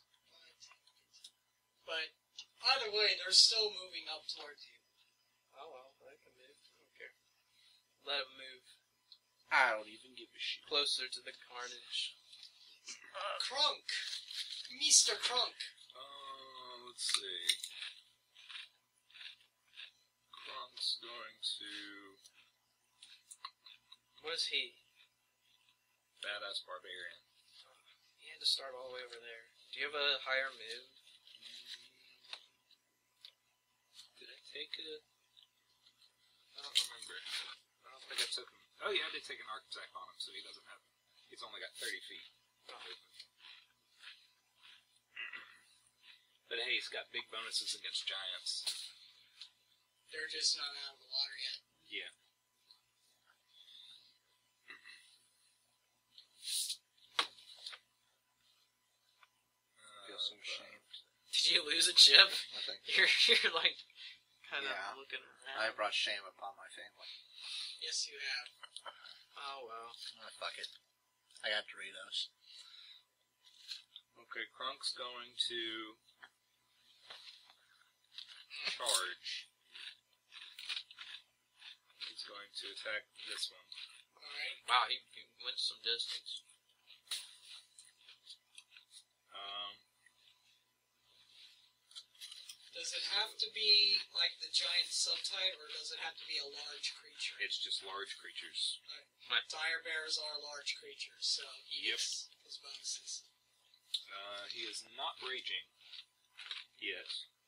but either way, they're still moving up towards you. Oh well, they can move. I don't care. Let them move I don't even give a shit. closer to the carnage. Crunk! Mister Crunk! Uh, let's see. Krunk's going to What is he? badass barbarian. He had to start all the way over there. Do you have a higher move? Did I take a? I don't remember. I don't think I took him. Oh yeah, I did take an architect on him, so he doesn't have. He's only got thirty feet. But hey, he's got big bonuses against giants. They're just not out of the water yet. Yeah. I feel so ashamed. Did you lose a chip? I think. You're, you're like, kind Yeah. of looking around. I brought shame upon my family. Yes, you have. Oh, well. Oh, fuck it. I got Doritos. Okay, Krunk's going to charge. He's going to attack this one. Alright. Wow, he, he went some distance. Um, Does it have to be like the giant subtype, or does it have to be a large creature? it's just large creatures. Dire bears are large creatures, so he Yep. gets his bonuses. Uh, he is not raging yet.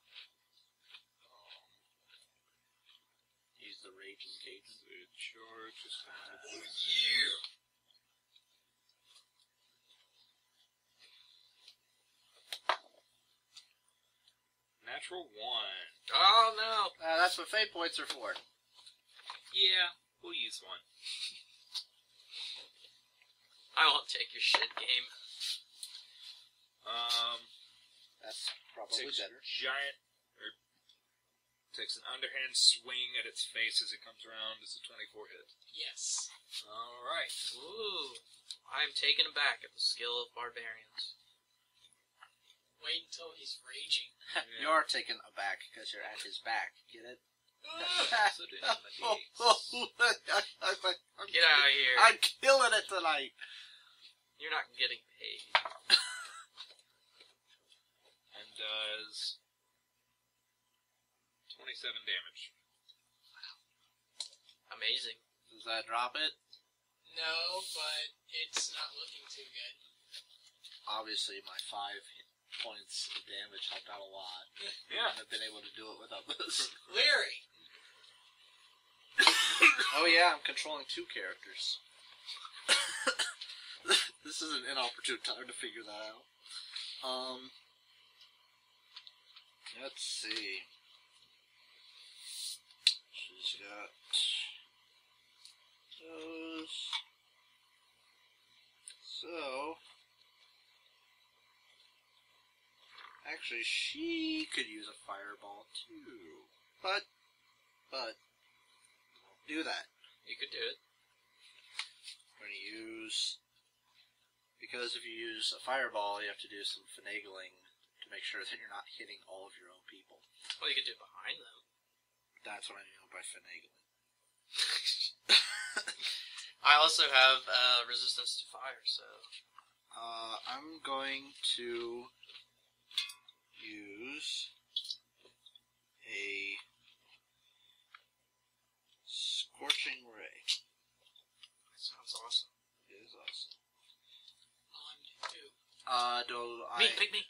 Um, He's the raging Cajun. the charge is going to be Yeah. natural one. Oh, no. Uh, that's what fate points are for. Yeah, we'll use one. I won't take your shit game. Um, That's probably takes better. giant, or takes an underhand swing at its face as it comes around. Does a twenty-four hit? Yes. All right. Ooh. I'm taken aback at the skill of barbarians. Wait until he's raging. You're taken aback because you're at his back. Get it? So did him a Oh, D oh, eight. I'm, Get out of here. I'm killing it tonight. You're not getting paid. And does twenty-seven damage. Amazing. Does that drop it? No, but it's not looking too good. Obviously, my five hit points of damage helped out a lot. Yeah. I wouldn't have been able to do it without this. Larry! Oh yeah, I'm controlling two characters. This is an inopportune time to figure that out. Um, let's see. She's got those. So, actually, she could use a fireball too. But, but, do that. You could do it. We're going to use, because if you use a fireball, you have to do some finagling to make sure that you're not hitting all of your own people. Well, you could do it behind them. That's what I mean by finagling. I also have uh, resistance to fire, so... Uh, I'm going to use a scorching ray. That sounds awesome. It is awesome. On who? Uh, do I... Me, pick me!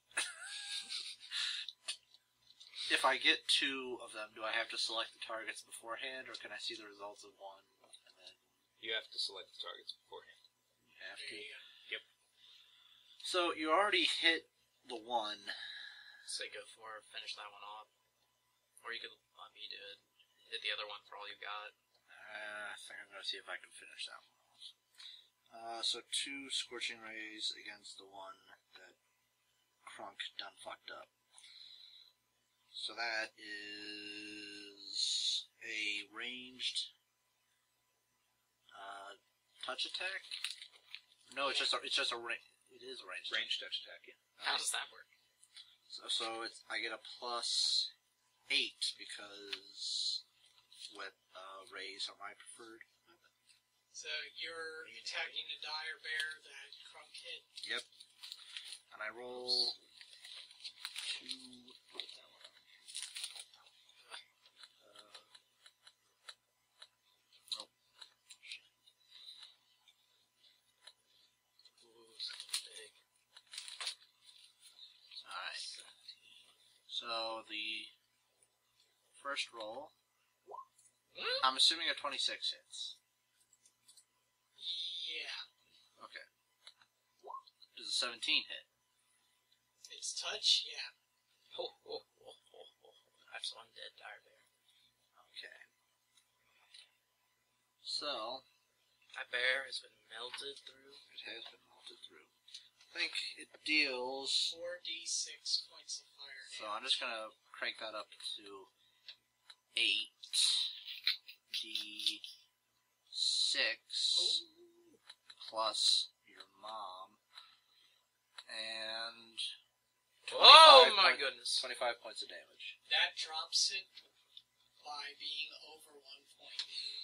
If I get two of them, do I have to select the targets beforehand, or can I see the results of one and then You have to select the targets beforehand. you have There to? you go. So you already hit the one. Say go for it, finish that one off. Or you could let me do it. Hit the other one for all you got. Uh, I think I'm going to see if I can finish that one off. Uh, so two scorching rays against the one that Krunk done fucked up. So that is a ranged uh, touch attack. No, it's just a, it's just a ra- it is a ranged Range touch attack, yeah. How does that work? So, so it's I get a plus eight because wet uh, rays are my preferred. So you're attacking the dire bear that Krunk hit. Yep. And I roll two. Uh, oh. Ooh, something big. Alright. So the first roll, I'm assuming a twenty-six hits. Yeah. Okay. Does a seventeen hit? It's touch? Yeah. Oh, oh, oh, oh, oh. That's one dead dire bear. Okay. So, That bear has been melted through. it has been melted through. I think it deals four d six points of fire So I'm just gonna crank that up to eight d six plus your mom and Oh twenty-five my point- goodness. twenty-five points of damage. That drops it by being over one point.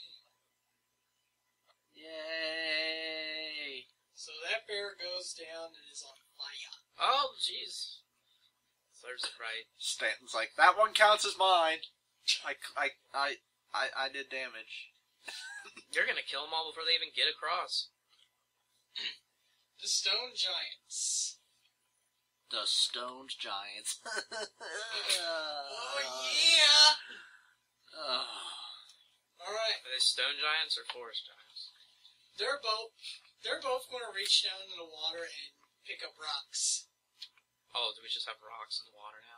Yay! So that bear goes down and is on fire. Oh, jeez. Serves it right. Stanton's like, that one counts as mine. I, I, I, I, I did damage. You're gonna kill them all before they even get across. The stone giants. The stoned giants. Oh yeah! Oh. Alright. Are they stone giants or forest giants? They're both they're both gonna reach down into the water and pick up rocks. Oh, do we just have rocks in the water now?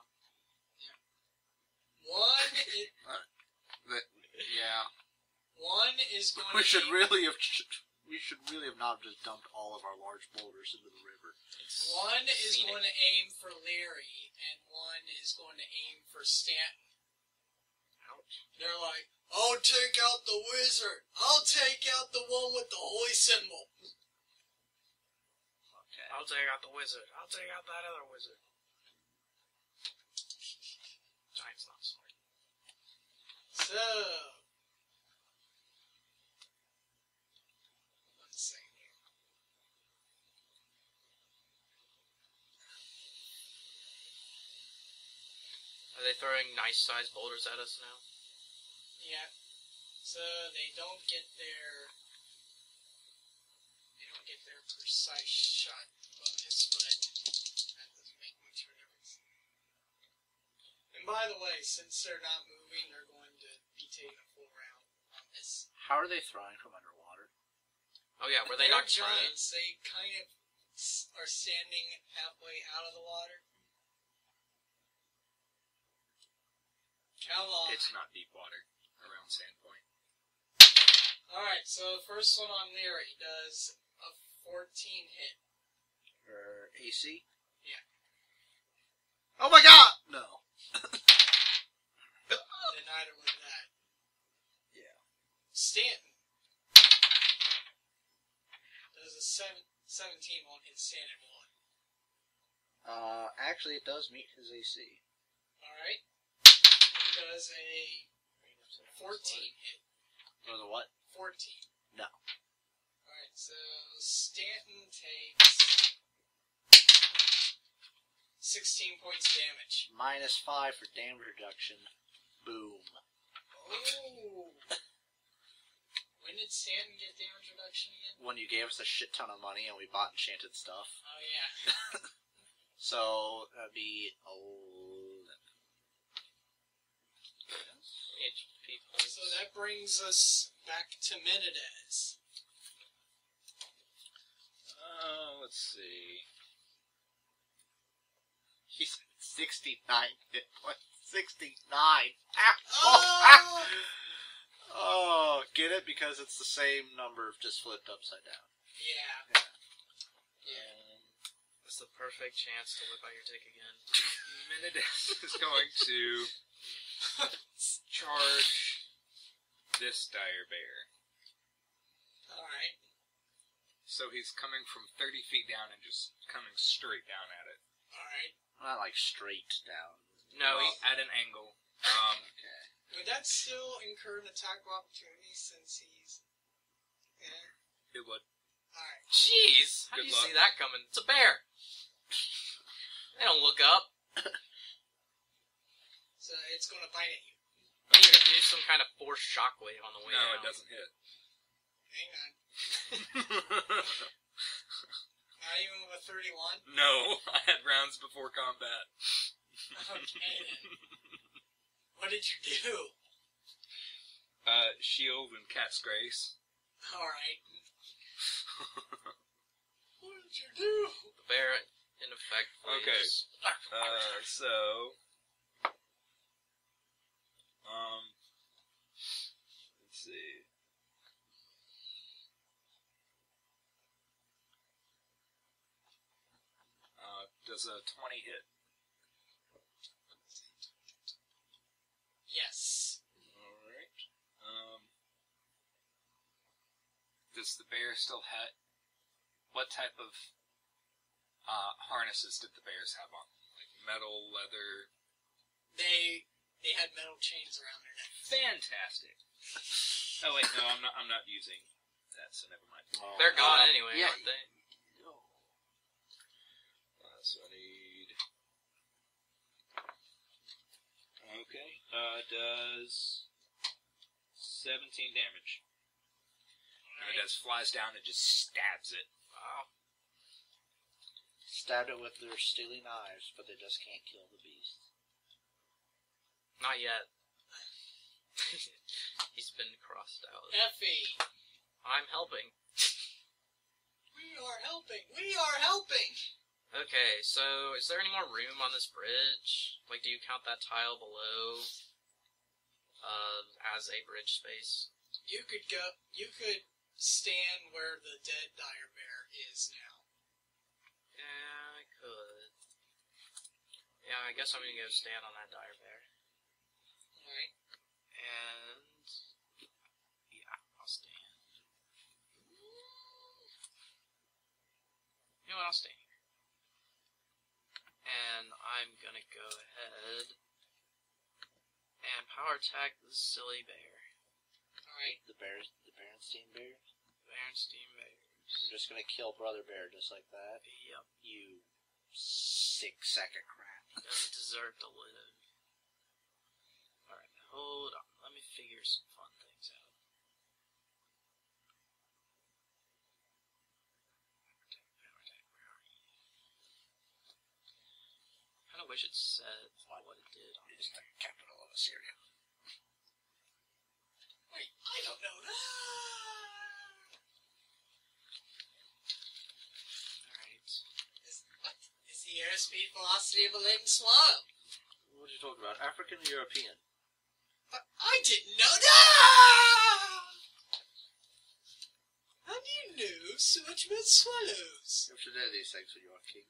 One is, Yeah. one is going We to should aim, really have. We should really have not just dumped all of our large boulders into the river. It's one is scenic. going to aim for Larry and one is going to aim for Stanton. Ouch. They're like, I'll take out the wizard. I'll take out the one with the holy symbol. Okay. I'll take out the wizard. I'll take out that other wizard. Giant's not smart. So, one second here. Are they throwing nice-sized boulders at us now? Yeah. So they don't get their they don't get their precise shot bonus, but that doesn't make much of a difference. And by the way, since they're not moving, they're going to be taking a full round on this. How are they throwing from underwater? Oh yeah, were they They're not trying? giants. They kind of s- are standing halfway out of the water. Come on. It's not deep water around Sandpoint. Alright, so the first one on Larry does a fourteen hit. Or A C? Yeah. Oh my god! No. Then neither was that. Yeah. Stanton does a seven, seventeen won't hit Stanton one. Uh, actually, it does meet his A C. Alright. He does a fourteen hit. Or the what? fourteen. No. Alright, so Stanton takes sixteen points of damage. Minus five for damage reduction. Boom. Oh! When did Stanton get damage reduction again? When you gave us a shit ton of money and we bought enchanted stuff. Oh yeah. So, that'd be eleven. H P points. So that brings us back to Menendez. Uh, let's see. He's sixty-nine hit points. sixty-nine! Oh! Oh, get it? Because it's the same number, just flipped upside down. Yeah. Yeah. Um, That's the perfect chance to whip out your dick again. Menendez is going to charge this dire bear. Alright. So he's coming from thirty feet down and just coming straight down at it. Alright. Not like straight down. No, Well, he, at an angle. Um, Okay. Would that still incur an attack of opportunity since he's... Yeah. it would. Alright. jeez, how do Good you luck. see that coming? It's a bear. They don't look up. So it's going to bite at you. You need to do some kind of forced shockwave on the way No, down. it doesn't hit. Hang on. Not even with a thirty-one? No, I had rounds before combat. Okay then. What did you do? Uh, shield and cat's grace. Alright. What did you do? The bear, in effect, Okay. flees. Uh, so, um, let's see. Uh, does a twenty hit? does the bear still have? What type of uh, harnesses did the bears have on? Like metal, leather? They they had metal chains around their neck. Fantastic. Oh wait, no, I'm not. I'm not using that, so never mind. Oh, They're gone uh, anyway, yeah. aren't they? Uh, so I need. Okay. Uh, does seventeen damage. And it does flies down and just stabs it. Wow. Stabbed it with their steely knives, but they just can't kill the beast. Not yet. He's been crossed out. Effie, I'm helping. we are helping. We are helping. Okay, so is there any more room on this bridge? Like, do you count that tile below uh, as a bridge space? You could go. You could stand where the dead dire bear is now. Yeah, I could. Yeah, I guess I'm gonna go stand on that dire bear. Alright. And yeah, I'll stand. You know what, I'll stand here. And I'm gonna go ahead and power attack this silly bear. Alright. The bears, the Berenstein bears. Berenstein bears. You're just gonna kill Brother Bear just like that. Yep. You sick sack of crap. He doesn't deserve to live. Alright, hold on. Let me figure some fun things out. Where are you? I kind of wish it said what it did on It's here. the capital of Assyria. Wait, I don't know that. Alright. Is, what? Is the airspeed velocity of a latent swallow? What are you talking about? African or European? But I didn't know that! How do you know so much about swallows? You have to know these things when you're king.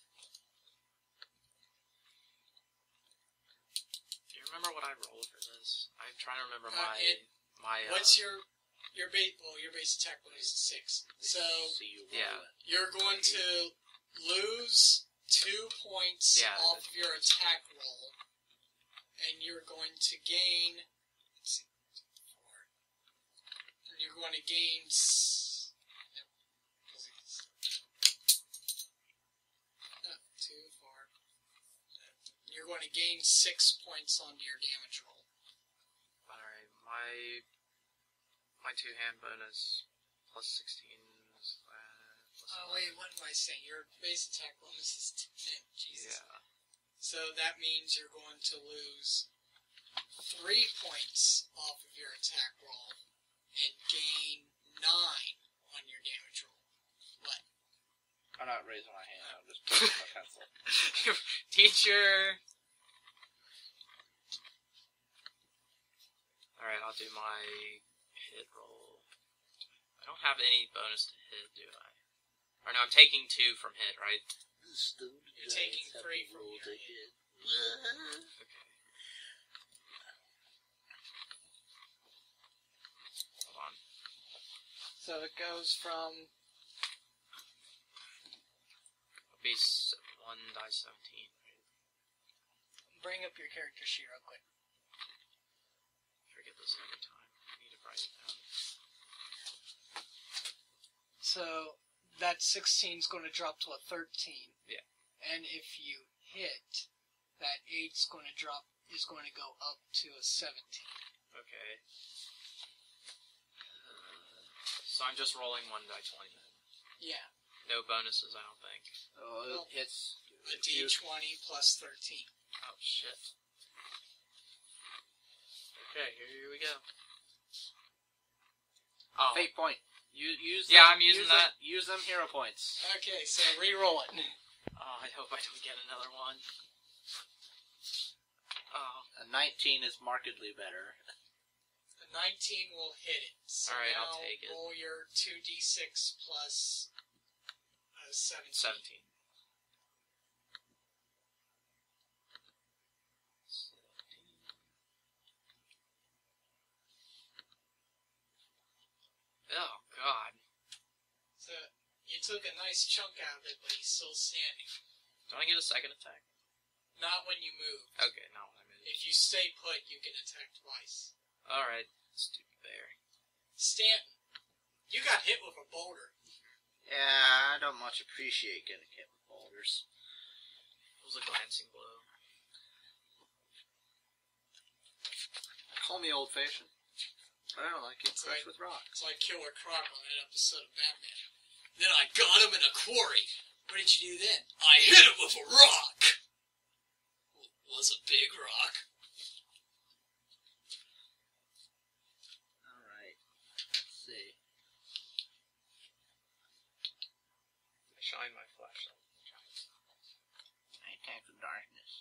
Do you remember what I rolled for this? I'm trying to remember Uh, my... it- my uh, What's your your base? Well, your base attack bonus is six. So See you roll yeah. it. you're going to lose two points Yeah, off that's- of your attack roll, and you're going to gain. Let's see, four. And you're going to gain. S- yep, 'cause it's- uh, two, four. You're going to gain six points onto your damage roll. Alright, my... My two-hand bonus plus sixteen is that... Plus Oh wait, what am I saying? Your base attack bonus is ten. Jesus. Yeah. So that means you're going to lose three points off of your attack roll and gain nine on your damage roll. What? I'm not raising my hand. I'm just putting my pencil. Teacher! Alright, I'll do my hit roll. I don't have any bonus to hit, do I? Or no, I'm taking two from hit, right? You're taking three from your hit. Okay. Hold on. So it goes from It'll be s- one die seventeen, right? bring up your character sheet real quick. Forget this every time. I need to write it down. So that sixteen is going to drop to a thirteen. Yeah. And if you hit, that eight's going to drop is going to go up to a seventeen. Okay. So I'm just rolling one die twenty then. Yeah. No bonuses, I don't think. Oh, Well, it's A D twenty plus thirteen. Oh, shit. Okay, here we go. Oh, fate point. You use. Yeah, them, I'm using use that. Them, use them hero points. Okay, so re-roll it. oh, I hope I don't get another one. Oh, A nineteen is markedly better. A nineteen will hit it. So Alright, now I'll take it. roll your two d six plus uh, seventeen. seventeen. Oh, God. took a nice chunk out of it, but he's still standing. Don't I get a second attack? Not when you move. Okay, not when I move. If you stay put, you can attack twice. Alright, stupid bear. Stanton, you got hit with a boulder. Yeah, I don't much appreciate getting hit with boulders. It was a glancing blow. Call me old-fashioned. But I don't like getting crushed with rocks. It's like Killer Croc on that episode of Batman. Then I got him in a quarry. What did you do then? I hit him with a rock. It was a big rock. Alright. Let's see. I shine my flashlight. I attack the darkness.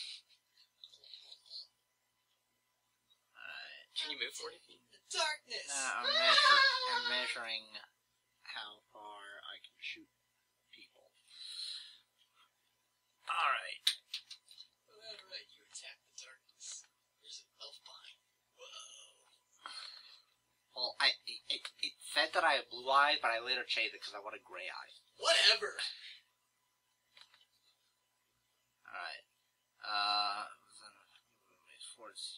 Alright. Can you move forty feet? The darkness. Uh, I'm, measure I'm measuring how far I can shoot people. Alright. Alright, you attack the darkness. There's an elf behind. Whoa. Well, I it, it, it said that I have blue eyes, but I later changed it because I wanted gray eyes. Whatever. Alright. Uh... Force...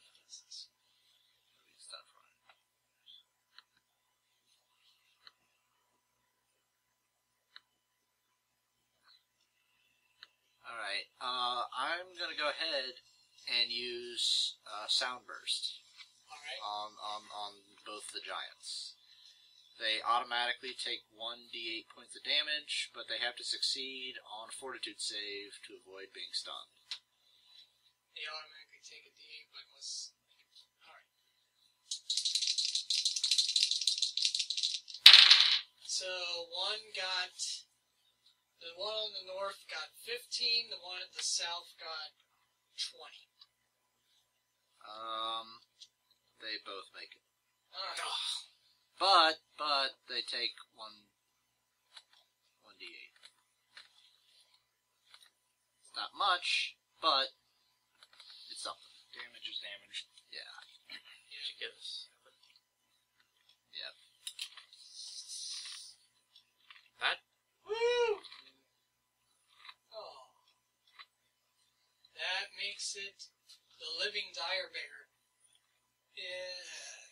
Alright, uh, I'm gonna go ahead and use, uh, Sound Burst. Alright. On, on, on both the giants. They automatically take one d eight points of damage, but they have to succeed on a Fortitude save to avoid being stunned. They automatically take a d eight, but must... Alright. So, one got... The one on the north got fifteen, the one at the south got twenty. Um, they both make it. Alright. But, but, they take one, one d eight. It's not much, but it's something. Damage is damage. Yeah. You should give us. Yep. That? Woo! Oh. That makes it the living dire bear. Yeah.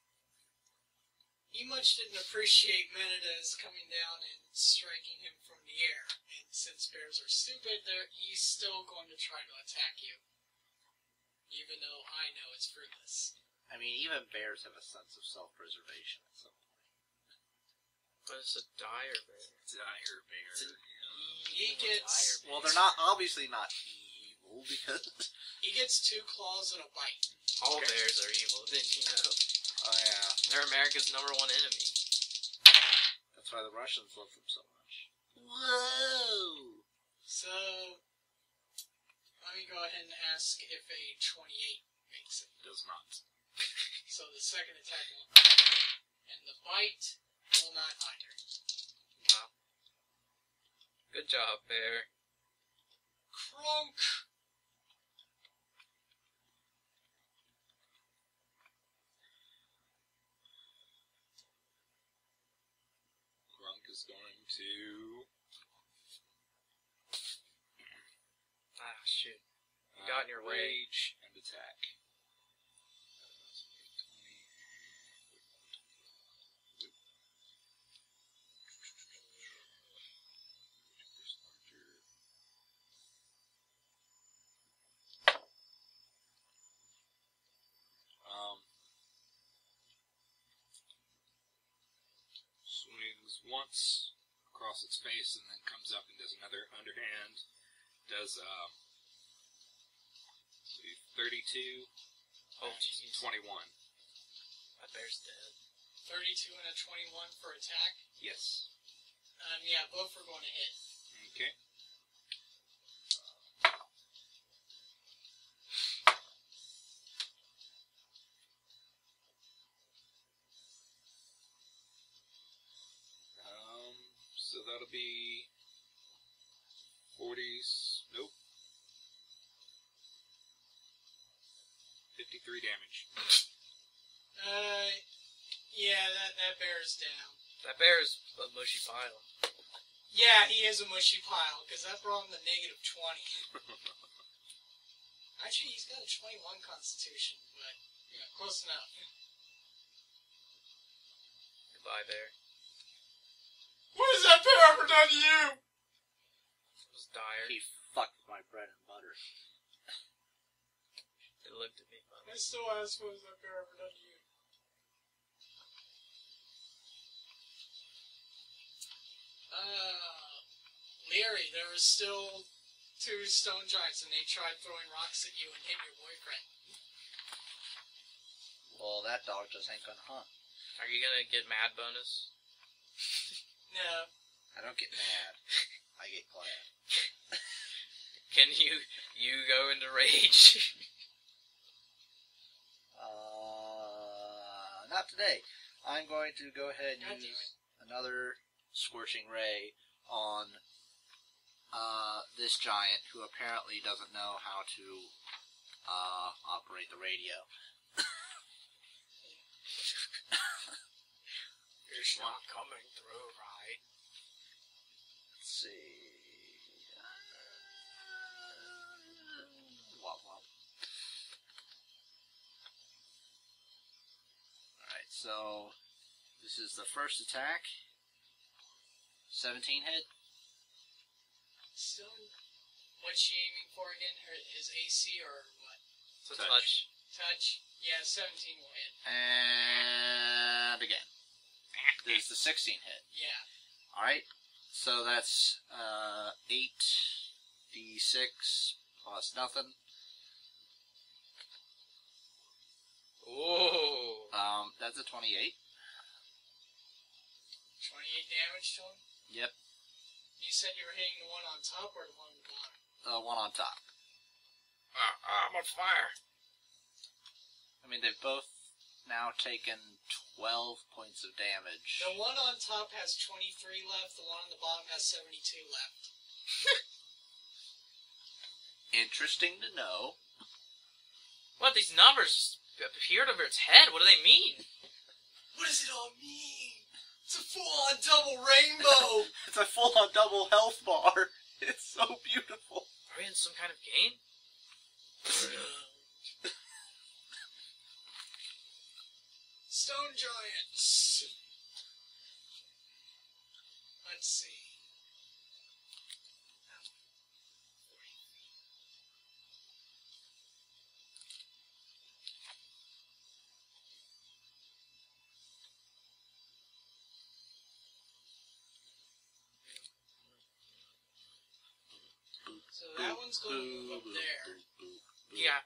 He much didn't appreciate Menendez coming down and striking him from the air. And since bears are stupid, they're- he's still going to try to attack you. Even though I know it's fruitless. I mean, even bears have a sense of self-preservation at some point. But it's a dire bear. Dire bear. It's an He evil gets- dire bear. Well, they're not, obviously not evil, because... He gets two claws and a bite. All Okay. bears are evil, didn't you know? Oh, yeah. They're America's number one enemy. That's why the Russians love them so much. Whoa! So, let me go ahead and ask if a twenty-eight makes it. Does not. So the second attack will not. And the bite will not either. Wow. Good job, bear. Crunk! Grunk is going to... Ah, shoot. Uh, Got in your way. rage and attack. Um, swings once across its face and then comes up and does another underhand. Does, um, thirty-two Oh, and jeez. twenty-one. That bear's dead. thirty-two and a twenty-one for attack. Yes. Um, yeah, both are going to hit. Okay. Um, so that'll be forties. Nope. fifty-three damage. Uh, yeah, that, that bear's down. That bear's a mushy pile. Yeah, he is a mushy pile, because that brought him to negative twenty. Actually, he's got a twenty-one constitution, but, you know, close enough. Goodbye, bear. What has that bear ever done to you? It was dire. He fucked my bread and butter. It looked at me funny. I still ask, what has that bear ever done to you? Uh, Leary, there are still two stone giants, and they tried throwing rocks at you and hit your boyfriend. Well, that dog just ain't gonna hunt. Are you gonna get mad bonus? No. I don't get mad. I get glad. Can you you go into rage? uh, not today. I'm going to go ahead and God damn use another scorching ray on uh, this giant who apparently doesn't know how to uh, operate the radio. It's not coming through, right? Let's see. Uh, womp womp. Alright, so this is the first attack. seventeen hit. Still, what's she aiming for again? Her, his A C or what? So Touch. touch. Touch? Yeah, seventeen will hit. And again. This is the sixteen hit. Yeah. Alright, so that's uh, eight d six plus nothing. Ooh. Um, that's a twenty-eight. twenty-eight damage to him? Yep, You said you were hitting the one on top or the one on the bottom? the one on top. Uh, I'm on fire. I mean, they've both now taken twelve points of damage. The one on top has twenty-three left, the one on the bottom has seventy-two left. Interesting to know. What, these numbers appeared over its head? What do they mean? What does it all mean? It's a full-on double rainbow! It's a full-on double health bar. It's so beautiful. Are we in some kind of game? Stone giants! Let's see. So that one's going to move up there. Yeah.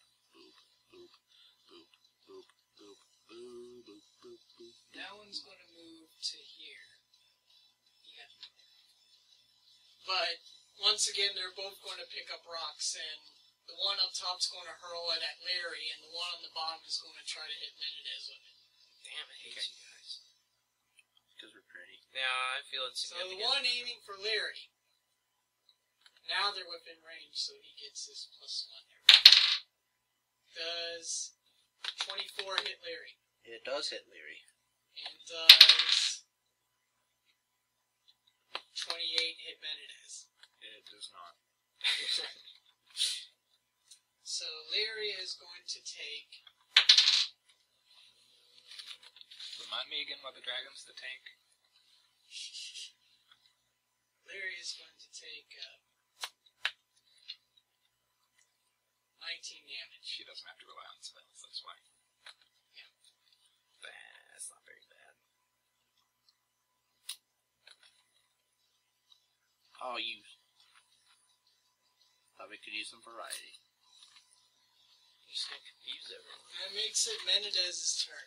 That one's going to move to here. Yeah. But, once again, they're both going to pick up rocks, and the one up top's going to hurl it at Larry, and the one on the bottom is going to try to hit Menendez with it. Damn, I hate Okay. you guys. Because we're pretty. Yeah, I feel So insignificant. the one aiming for Larry. Now they're within range, so he gets his plus one there. Does twenty-four hit Larry? It does hit Leary. And does twenty-eight hit Menendez? It does not. So Larry is going to take... Remind me again what the dragon's the tank. Larry is going to take uh, nineteen damage. She doesn't have to rely on spells, that's why. That's not very bad. Oh, you. Thought we could use some variety. You're just gonna confuse everyone. That makes it Menendez's turn.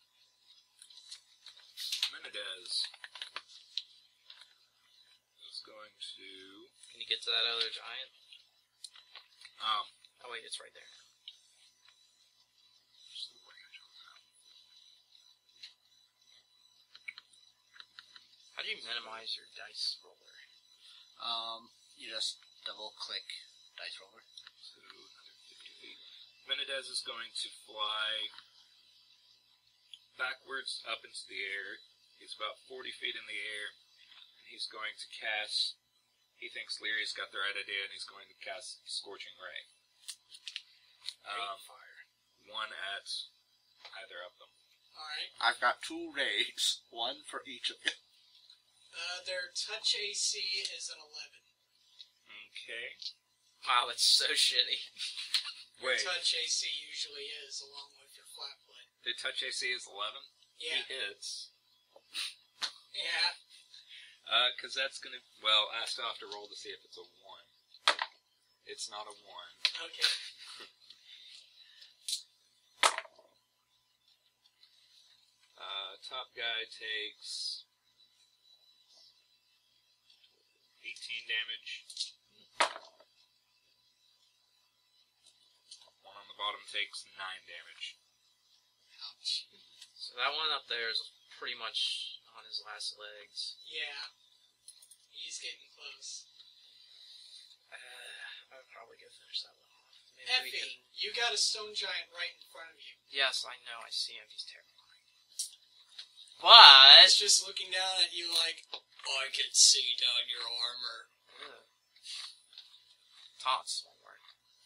Menendez is going to... Can you get to that other giant? Um, Oh wait, it's right there. How do you minimize your dice roller? Um, you just double click dice roller. So, another fifty feet. Menendez is going to fly backwards up into the air. He's about forty feet in the air. And he's going to cast... He thinks Leary's got the right idea, and he's going to cast Scorching Ray. Um, fire. One at either of them. Alright. I've got two rays, one for each of you. Uh, their touch A C is an eleven. Okay. Wow, that's so shitty. Your Wait, touch A C usually is, along with your flat plate. the touch A C is eleven? Yeah. He hits. Yeah. Uh, cause that's gonna... Well, I still have to roll to see if it's a one. It's not a one. Okay. Uh, top guy takes... eighteen damage. One on the bottom takes nine damage. Ouch. So that one up there is pretty much on his last legs. Yeah. He's getting close. Uh, I would probably go finish that one off. Maybe we can... Effie, you got a stone giant right in front of you. Yes, I know. I see him. He's terrifying. But... He's just looking down at you like, I can see down your armor. Ugh. Taunts won't work.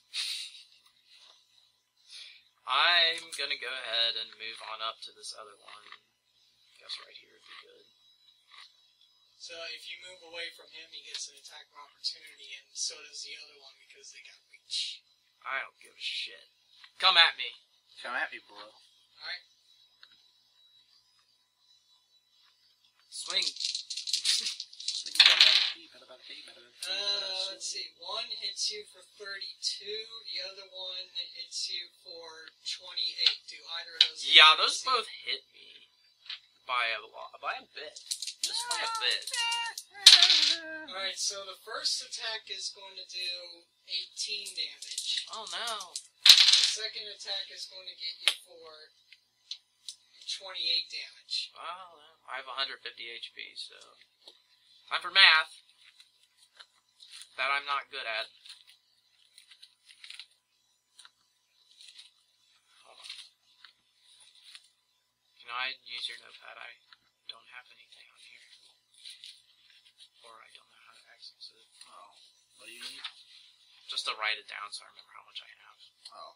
I'm gonna go ahead and move on up to this other one. Guess right here would be good. So if you move away from him, he gets an attack of opportunity, and so does the other one because they got reach. I don't give a shit. Come at me. Come at me, bro. Alright. Swing. Uh, let's see. One hits you for thirty-two. The other one hits you for twenty-eight. Do either of those? Yeah, hit those you? both hit me by a lot, by a bit, just by a bit. All right. So the first attack is going to do eighteen damage. Oh no! The second attack is going to get you for twenty-eight damage. Well, I have one hundred fifty H P, so time for math. That I'm not good at. Hold on. Can I use your notepad? I don't have anything on here. Or I don't know how to access it. Oh. What do you need? Just to write it down so I remember how much I have. Oh.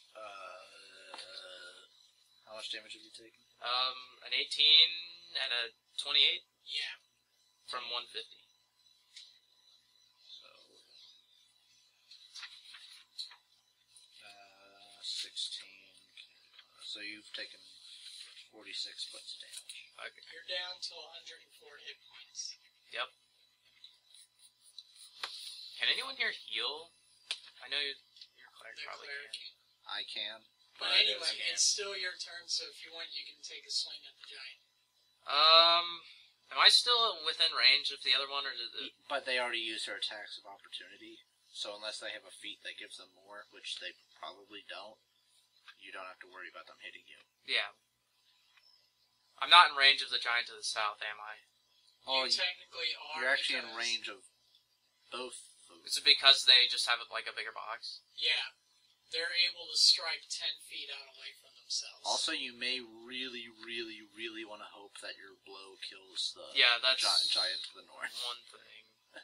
Uh, how much damage have you taken? Um, an eighteen and a twenty-eight Yeah. from one fifty. So, uh, sixteen. So you've taken forty-six points of damage. Okay. You're down to one hundred four hit points. Yep. Can anyone here heal? I know your, your cleric The probably cleric can. I can. But But anyway, it's- it's still your turn, so if you want, you can take a swing at the giant. Um, am I still within range of the other one, or did it? But they already used their attacks of opportunity, so unless they have a feat that gives them more, which they probably don't, you don't have to worry about them hitting you. Yeah. I'm not in range of the giant to the south, am I? Oh, you technically are. You're actually in because- range of both. Is it because they just have like a bigger box? Yeah. They're able to strike ten feet out away from themselves. Also, you may really, really, really want to hope that your blow kills the Yeah, that's gi- giant to the north. one thing.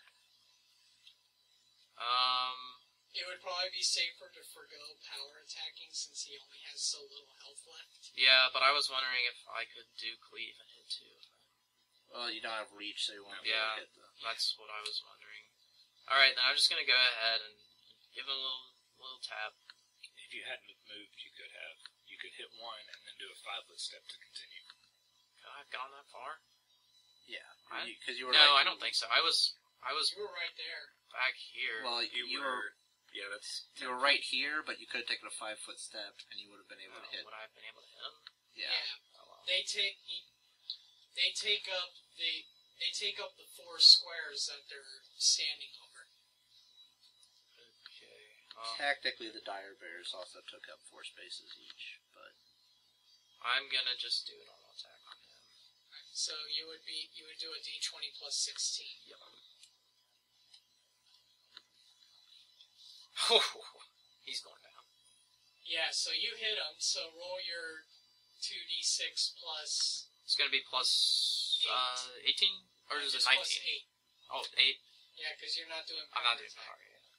um, It would probably be safer to forgo power attacking since he only has so little health left. yeah, but I was wondering if I could do cleave and hit two. Well, you don't have reach, so you won't be Yeah. able to hit the... That's what I was wondering. Alright, then I'm just gonna go ahead and give him a little, little tap. If you hadn't moved, you could have. You could hit one and then do a five-foot step to continue. Could I have gone that far? Yeah, I- because you, you were No, like, I don't think so. I was, I was You were right there. back here. Well, You, you, were, were yeah, that's you were right here, but you could have taken a five foot step, and you would have been able Oh, to hit. would I have been able to hit him? Yeah. Oh, well. They take he, they take up the they take up the four squares that they're standing over. Okay. Um, Technically, the dire bears also took up four spaces each, but I'm gonna just do a normal attack on him. So you would be you would do a D twenty plus sixteen. Yep. He's going down. Yeah, so you hit him. So roll your two D six plus. It's gonna be plus uh, eighteen. Or is it Just plus nineteen? eight. Oh, eight. Yeah, because you're not doing. I'm not power doing attack. power. Yeah.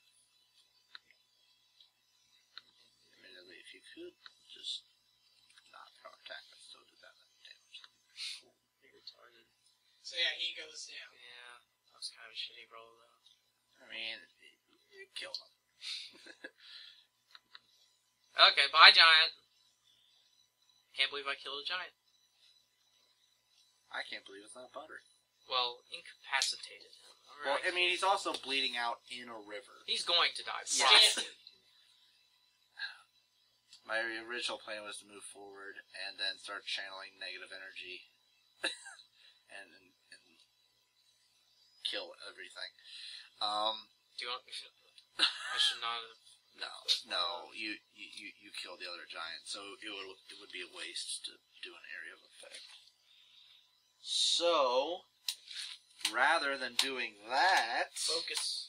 Admittedly, if you could just not power attack, but still do that damage. You're retarded. So yeah, he goes down. Yeah, that was kind of a shitty roll though. I mean, you kill him. Okay, bye, giant. Can't believe I killed a giant. I can't believe it's not butter. Well, incapacitated him. Well, Alright. I mean, he's also bleeding out in a river. He's going to die. Yeah. Probably. My original plan was to move forward and then start channeling negative energy and, and and kill everything. Um, Do you want? I should not have. no, no, you you you you killed the other giant, so it would it would be a waste to do an area of effect. So, rather than doing that, Focus.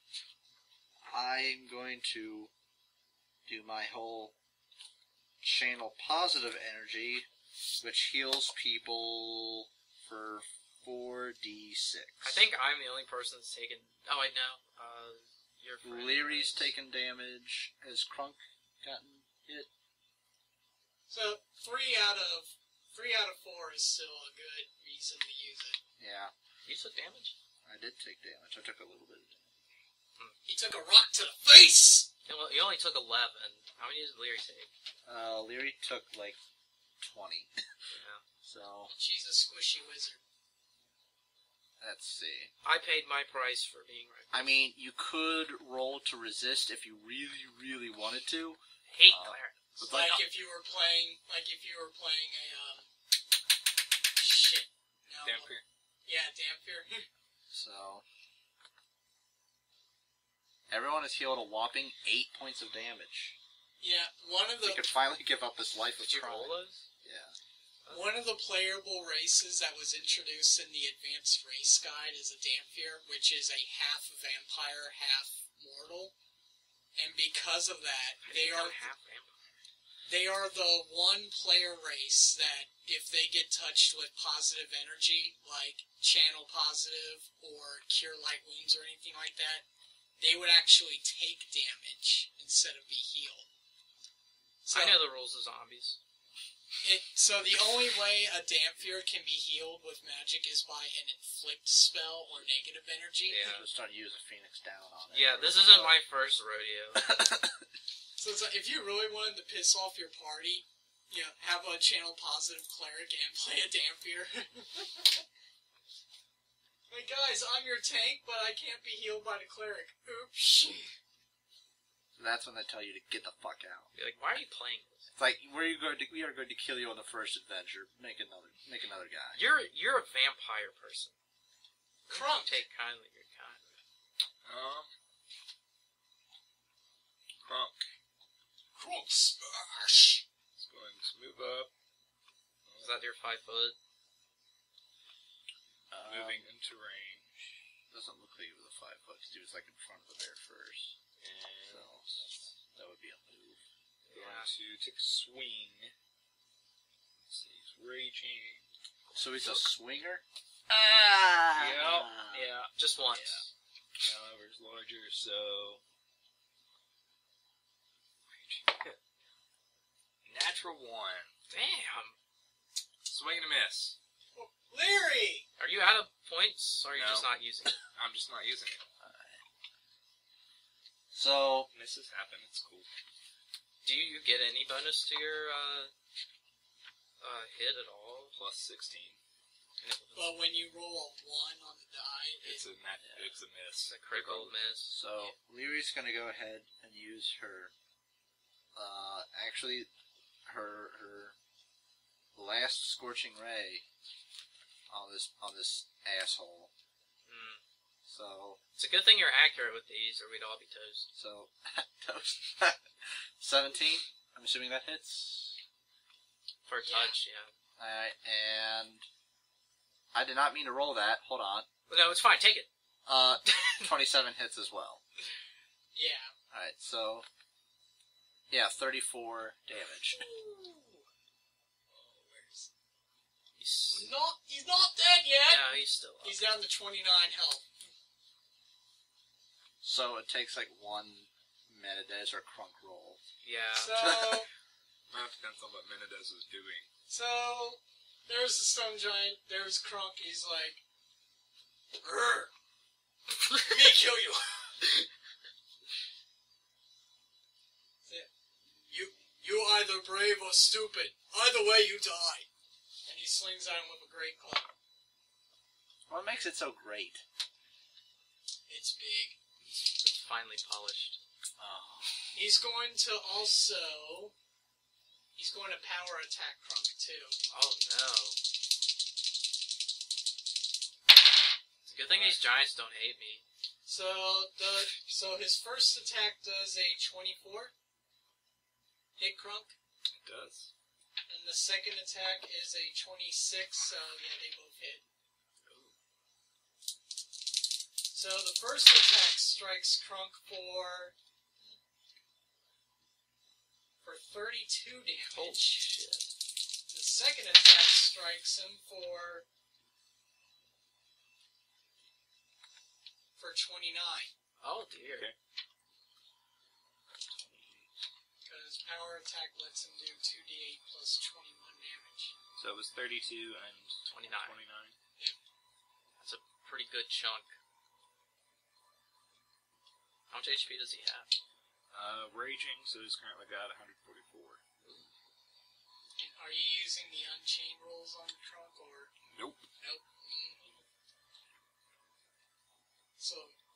I'm going to do my whole channel positive energy, which heals people for four d six. I think I'm the only person that's taken. Oh, I know. Uh, your friend. Leary's is- taken damage. Has Crunk gotten hit? So three out of three out of four is still a good reason to use it. Yeah, You took damage. I did take damage. I took a little bit of damage. He took a rock to the face. You know, you only took eleven. How many did Leary take? Uh, Leary took like twenty. Yeah. So, She's a squishy wizard. let's see. I paid my price for being right. I mean, you could roll to resist if you really, really wanted to. Hate Uh, Claire. But Like like, if you were playing, like if you were playing a um, shit. No. Dampier. Yeah, Dampier. so, everyone is healed a whopping eight points of damage. Yeah, one of He the could finally give up his life of Did you roll crime. those? Yeah. one of the playable races that was introduced in the advanced race guide is a Dampier, which is a half vampire, half mortal. And because of that, they are half vampire. they are the one player race that if they get touched with positive energy, like channel positive or cure light wounds or anything like that, they would actually take damage instead of be healed. So, I know the rules of zombies. it, so the only way a Dampier can be healed with magic is by an inflict spell or negative energy. Yeah. Just start using Phoenix down on it. Yeah, this isn't my first rodeo. So it's like, if you really wanted to piss off your party, you know, have a channel positive cleric and play a Dampier. Like, guys, I'm your tank, but I can't be healed by the cleric. Oops. That's when they tell you to get the fuck out. Be like, why are you playing this? It's like we're going to we are going to kill you on the first adventure. Make another make another guy. You're you're a vampire person. Crunk. Take kindly your kind. Um. Crunk Crunk smash. is going to move up, Is that your five foot? Um, moving into range. Doesn't look like he was a five foot. He was like in front of the bear first. And So that's, that would be a move. going to take a swing. Let's see, he's raging. So he's a swinger. Ah. Yep. Yeah. Just once. However, it's larger, so. Natural one. Damn. Swing and a miss. Larry! Are you out of points, or are you No. just not using it? I'm just not using it. So Misses happen, it's cool. Do you get any bonus to your uh, uh, hit at all? Plus sixteen. But when you roll a one on the die, It's it, a nat- it's a miss. It's a critical miss. so Leary's gonna go ahead and use her. Uh, actually, her her last scorching ray on this on this asshole. Mm. So It's a good thing you're accurate with these, or we'd all be toast. so toast. Seventeen. I'm assuming that hits. For a Yeah. touch, yeah. Alright, and I did not mean to roll that. Hold on. No, it's fine. Take it. Uh, twenty-seven hits as well. yeah. Alright, so yeah, thirty-four damage. Oh, where's... You he's... Not, he's not dead yet! Yeah, he's still up. He's down to twenty-nine health. So it takes like one Menendez or Crunk roll. Yeah. So, That depends on what Menendez is doing. so, there's the stone giant, there's Crunk, he's like, Grr! Me kill you! you! You either brave or stupid. Either way, you die. And he slings at him with a great club. What makes it so great? It's big. It's finely polished. Oh. He's going to also... He's going to power attack Crunk, too. Oh, no. It's a good thing these giants don't hate me. So, the so his first attack does a twenty-four. Hit Crunk. It does. And the second attack is a twenty-six, so yeah, they both hit. So the first attack strikes Crunk for for thirty-two damage. Holy shit. The second attack strikes him for for twenty-nine. Oh, dear. Okay. Because power attack lets him do two d eight plus twenty-one damage. So it was thirty-two and twenty-nine. twenty-nine. That's a pretty good chunk. How much H P does he have? Uh, raging, so he's currently got one hundred forty-four. And are you using the Unchained rolls on Crunk, or... Nope. Nope. Mm-hmm. So...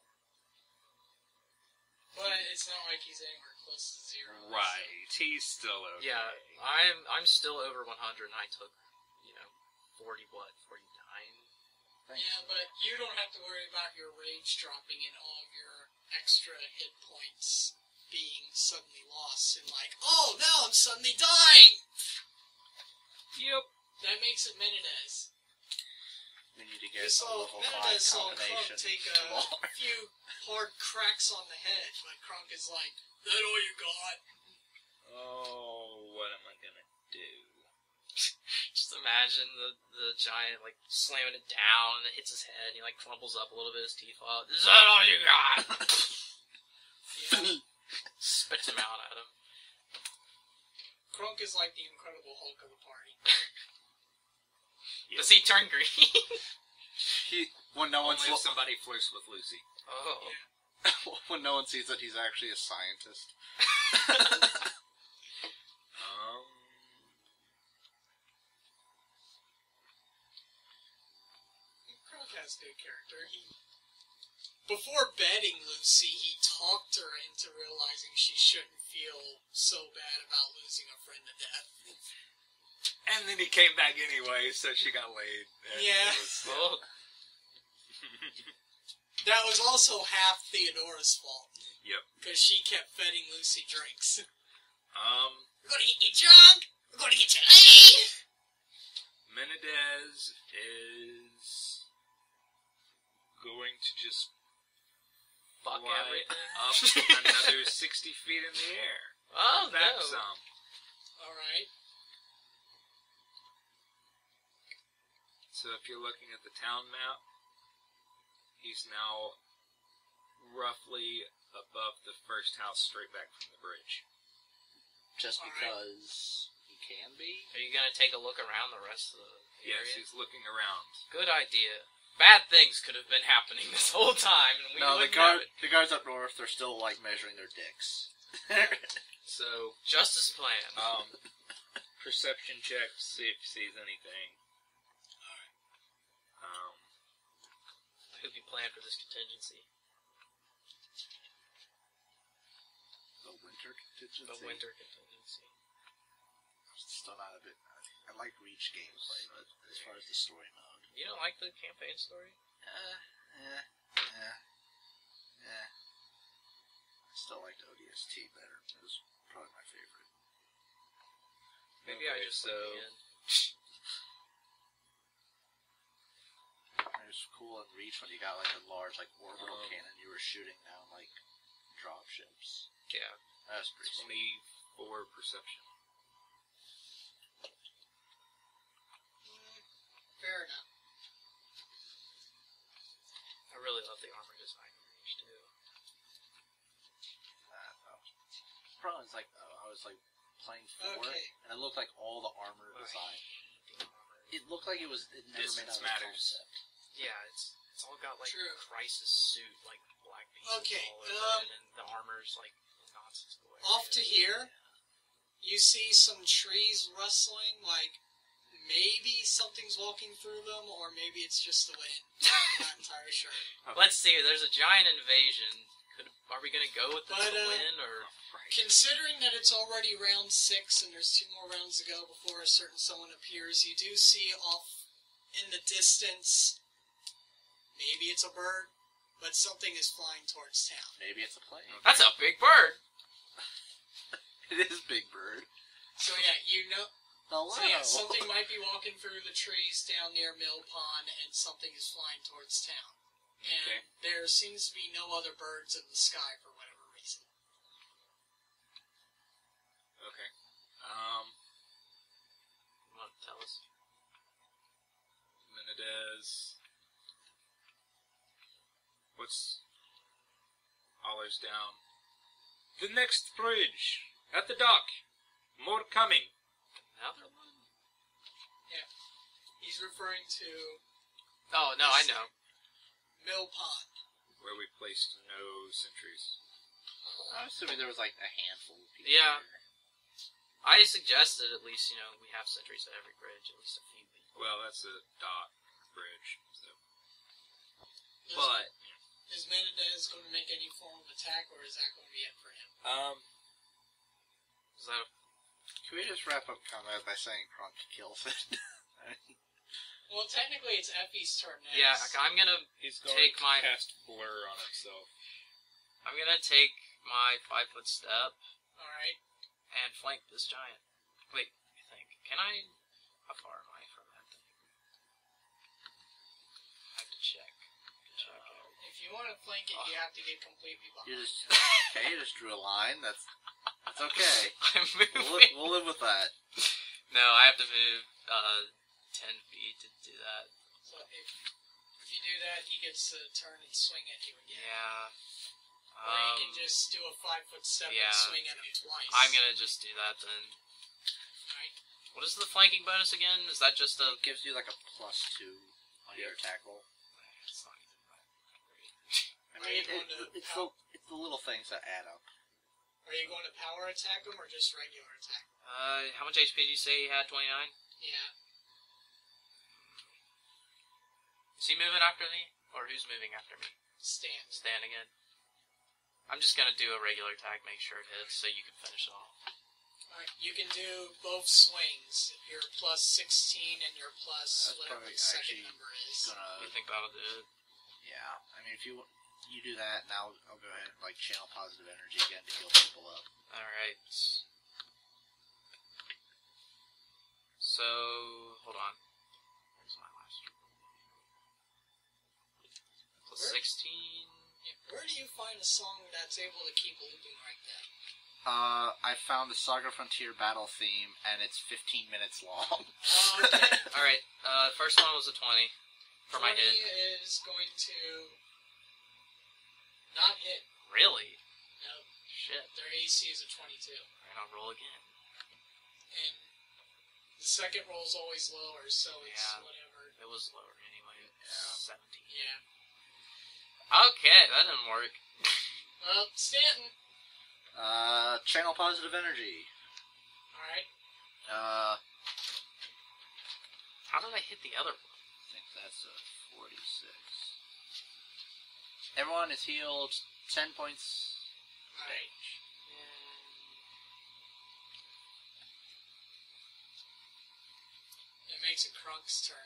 But it's not like he's anywhere close to zero. Right. He's still okay. Yeah, I'm I'm still over one hundred, and I took, you know, forty what, forty-nine? So. Yeah, but you don't have to worry about your rage dropping and all of your extra hit points being suddenly lost and like, oh, now I'm suddenly dying! Yep. That makes it Menendez. We need to get So a level five Menendez saw combination. Crunk take a few hard cracks on the head, but Crunk is like, that all you got? Oh, what am I gonna do? Just imagine the, the giant, like, slamming it down, and it hits his head, and he, like, crumbles up a little bit, his teeth fall out. Is that all you got? Yeah. Spits him out at him. Crunk is like the Incredible Hulk of the party. Does he turn green? He, when no one's Only if lo- somebody flirts with Lucy. Oh. when no one sees that he's actually a scientist. Um... Crunk has good character. He, before bedding Lucy, he talked her into realizing she shouldn't feel so bad about losing a friend to death. And then he came back anyway, so she got laid. And Yeah. it was- Well, That was also half Theodora's fault. Yep. Because she kept feeding Lucy drinks. Um, We're gonna get you drunk! We're gonna get you laid! Menendez is going to just fuck fly everything. up another sixty feet in the air. Oh, Back no. some. Alright. So if you're looking at the town map, he's now roughly above the first house straight back from the bridge. Just All right. because he can be? Are you gonna take a look around the rest of the Yes, area? he's looking around. Good idea. Bad things could have been happening this whole time, and we No, the wouldn't guard, know it. the guards up north, they're still, like, measuring their dicks. So, Just as planned. um, perception check to see if he sees anything. Um, I hope you planned for this contingency. The winter contingency? The winter contingency. I'm still not a bit... I, I like Reach gameplay, but as far as the story mode... You don't like the campaign story? Uh, yeah, yeah, yeah. I still liked O D S T better. It was probably my favorite. Maybe I Okay, just so- like the end. It was cool in Reach when you got like a large like orbital Um, cannon you were shooting down like dropships. Yeah. That was pretty sweet. twenty-four perception. and it looked like all the armor design. It looked like it was it never made out Distance of the matters. concept. Yeah, it's it's all got like True. crisis suit, like black pieces Okay, all over um, it, and the armor's like nonsensical. Off to here, you see some trees rustling, like maybe something's walking through them, or maybe it's just the wind. I'm not entirely sure. Let's see. There's a giant invasion. Could, are we gonna go with the But, uh, win or? Considering that it's already round six and there's two more rounds to go before a certain someone appears, you do see off in the distance, maybe it's a bird, but something is flying towards town. Maybe it's a plane. That's a big bird. It is Big Bird. So yeah, you know. Hello. So yeah, something might be walking through the trees down near Mill Pond, and something is flying towards town. And Okay. there seems to be no other birds in the sky for whatever reason. Okay. Um, Come on, tell us. Menendez. What's Allers down? The next bridge at the dock. More coming. Another one? He's referring to Oh no, I know. Mill Pond. Where we placed no sentries. I'm assuming there was like a handful of people. Yeah. Here. I suggested at least you know we have sentries at every bridge, at least a few people. Well, that's a dock bridge, so. Is- But is Menendez going to make any form of attack, or is that going to be it for him? Um, is that a, Can we just wrap up combat by saying Kronk kills it? Well, technically, it's Effie's turn next. yeah? I'm gonna he's going Take to my- cast Blur on himself. I'm gonna take my five foot step All right. and flank this giant. Wait, I think can I? How far am I from that thing? I have to check. To check it. If you want to flank it, you have to get completely behind. You just okay. You just drew a line. That's that's okay. I'm moving. We'll, li- we'll live with that. No, I have to move uh, ten feet to do that. So if, if you do that, he gets to turn and swing at you again. Yeah. Or you Um, can just do a five foot step yeah. and swing at him twice. I'm gonna just do that then. Right. What is the flanking bonus again? Is that just a? It gives you like a plus two on your attack roll. It's not even that great. I Are mean, you it, going it, to it's the pow- it's the little things that add up. Are you going to power attack him or just regular attack? Uh, how much H P did you say he had? twenty-nine? Yeah. Is he moving after me? Or who's moving after me? Stand. Stan again. I'm just gonna do a regular attack, make sure it hits, so you can finish it off. Alright, you can do both swings. Your plus sixteen and your plus That's whatever probably the second actually number is. You Gonna think that'll do it? yeah. I mean, if you you do that, now I'll go ahead and like channel positive energy again to heal people up. Alright. So, hold on. Where's my last one? Plus Where- sixteen. Yeah, where do you find a song that's able to keep looping like that? Uh, I found the Saga Frontier battle theme, and it's fifteen minutes long. Oh, okay. Alright, uh, first one was a twenty for my twenty hit. is going to not hit. Really? No, Shit. their A C is a twenty-two. Alright, I'll roll again. And the second roll is always lower, so it's Yeah. whatever. It was lower anyway. Yeah. seventeen. Yeah. Okay, that didn't work. Well, Stanton. Uh, channel positive energy. Alright. Uh, How did I hit the other one? I think that's a forty-six. Everyone is healed ten points. Alright. It makes it Krunk's turn.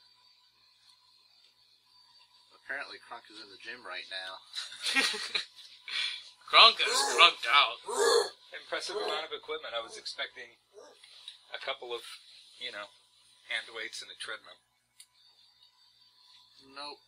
Apparently, Krunk is in the gym right now. Krunk is crunked out. Impressive amount of equipment. I was expecting a couple of, you know, hand weights and a treadmill. Nope.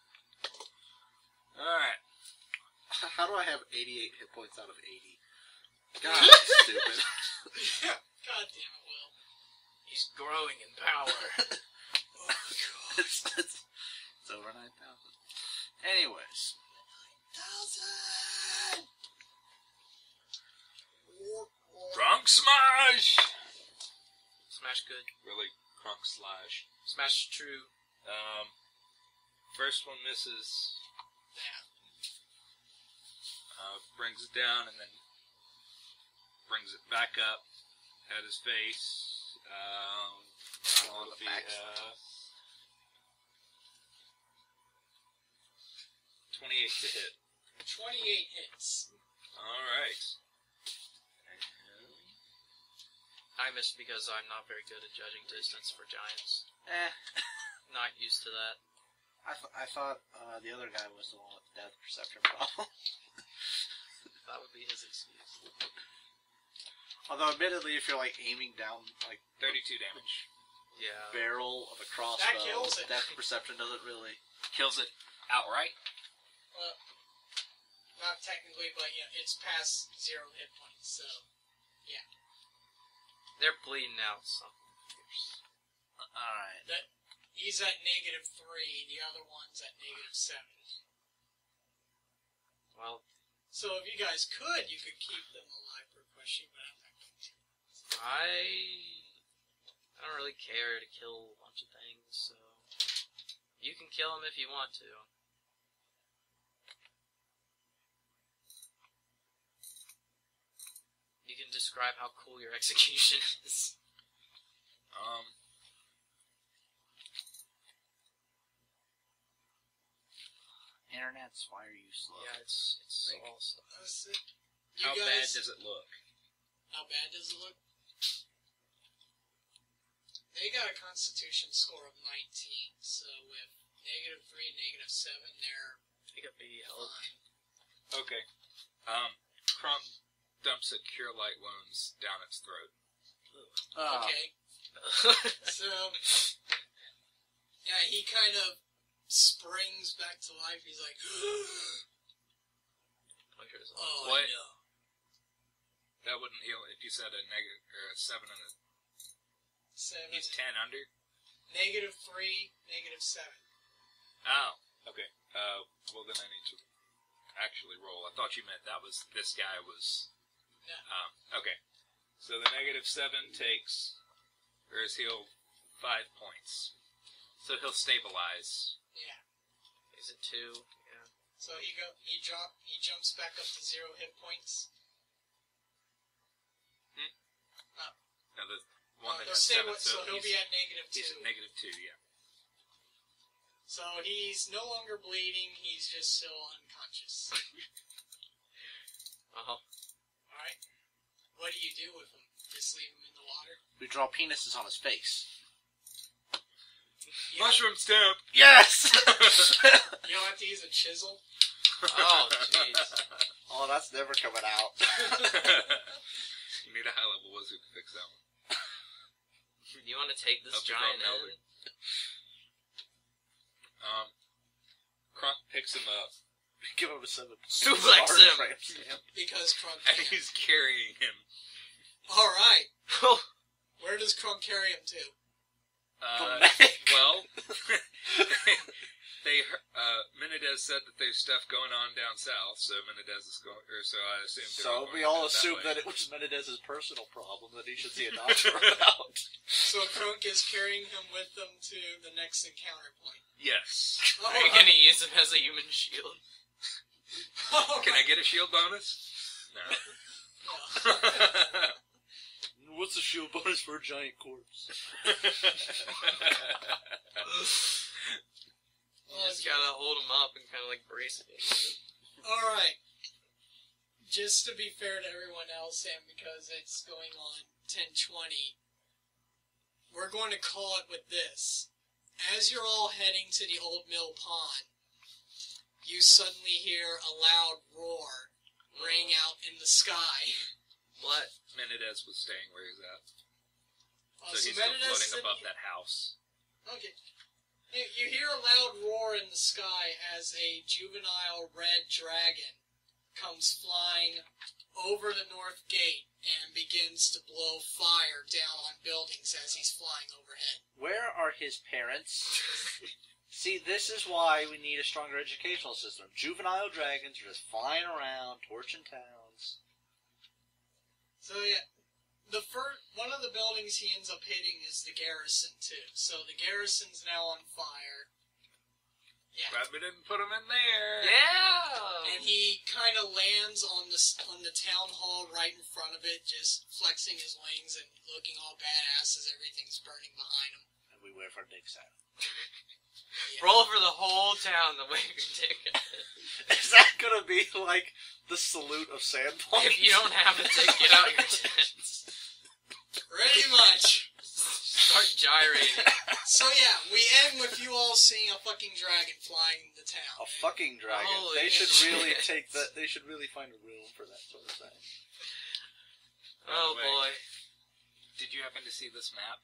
Alright. How do I have eighty-eight hit points out of eighty? God, that's stupid. God damn it, Will. He's growing in power. Oh, God. it's, it's, it's over nine thousand. Anyways. Thousand! Drunk smash! smash good. Really crunk slash. Smash true. Um, first one misses. Uh, brings it down and then brings it back up at his face. Um, I don't know if he, uh, twenty-eight to hit. twenty-eight hits. Alright. I missed because I'm not very good at judging distance for giants. Eh. Not used to that. I, th- I thought uh, the other guy was the one with the depth perception problem. That would be his excuse. Although, admittedly, if you're like aiming down like thirty-two damage. Yeah. barrel of a crossbow, That kills it. depth perception doesn't really. Kills it outright. Well, not technically, but yeah, it's past zero hit points, so yeah. They're bleeding out some. Alright. That he's at negative three, the other one's at negative seven. Well, So if you guys could, you could keep them alive for a question, but I'm not going to. I I don't really care to kill a bunch of things, so you can kill them if you want to. You can describe how cool your execution is. Um, Internet's why are you slow? Yeah, it's it's Like- all stuff. That's it. You how guys, bad does it look? How bad does it look? They got a Constitution score of nineteen, so with negative three, negative seven, they're They got baby health. fine. Okay. Um, Crump dumps a cure light wounds down its throat. Ah, Okay, so yeah, he kind of springs back to life. He's like, Puncher's on. "Oh What? no!" That wouldn't heal if you said a negative or a seven and a. Seven, He's ten under. negative three, negative seven. Oh, okay. Uh, well then I need to actually roll. I thought you meant that was this guy was. No. Um, okay. So the negative seven takes, or is healed five points. So he'll stabilize. Yeah. Is it two? Yeah. So he go he drop he jumps back up to zero hit points. Now the one Uh, that they're has seven, stable, so he'll he's, be at negative he's two. at negative two. Yeah. So he's no longer bleeding. He's just still unconscious. Uh-huh. All right. What do you do with him? Just leave him in the water? we draw penises on his face. You don't, Mushroom stamp. Yes! you don't have to use a chisel. Oh, jeez. Oh, that's never coming out. You need a high level wizard to fix that one. Do you want to take this Up to giant Rob in? Melvin. Um, Crunk picks him up, Give him a seven. Suplex Star him. tramp stamp. Because Crunk and can't. he's carrying him. All right. Oh, Where does Crunk carry him to? Uh, The neck. well, they uh, Menendez said that there's stuff going on down south, so Menendez is going, or so I assume. they're So going we all that assumed way. that it was Menendez's personal problem that he should see a doctor about. So Crunk is carrying him with them to the next encounter point. Yes. Oh, are you going to use him as a human shield? all Can I right. get a shield bonus? No. No. What's the shield bonus for a giant corpse? You just gotta hold him up and kind of like brace it. All right. Just to be fair to everyone else, and because it's going on ten twenty, we're going to call it with this. As you're all heading to the Old Mill Pond, you suddenly hear a loud roar ring out in the sky. What? Menendez was staying where he's at, Uh, so he's still Menendez floating said- above that house. Okay. You, you hear a loud roar in the sky as a juvenile red dragon comes flying over the north gate and begins to blow fire down on buildings as he's flying overhead. Where are his parents? See, this is why we need a stronger educational system. Juvenile dragons are just flying around, torching towns. So yeah, the first one of the buildings he ends up hitting is the garrison too. So the garrison's now on fire. Yeah. Glad we didn't put him in there. Yeah! And he kind of lands on the on the town hall right in front of it, just flexing his wings and looking all badass as everything's burning behind him. And we wait for dicks out. Yeah. Roll for the whole town the way your dick. Is that gonna be like the salute of Sandpoint? If you don't have a dick, get out your tents. Pretty much. Start gyrating. So yeah, we end with you all seeing a fucking dragon flying the town. A fucking dragon. Holy they should shit. really take that. They should really find a room for that sort of thing. Oh By the way, boy. Did you happen to see this map?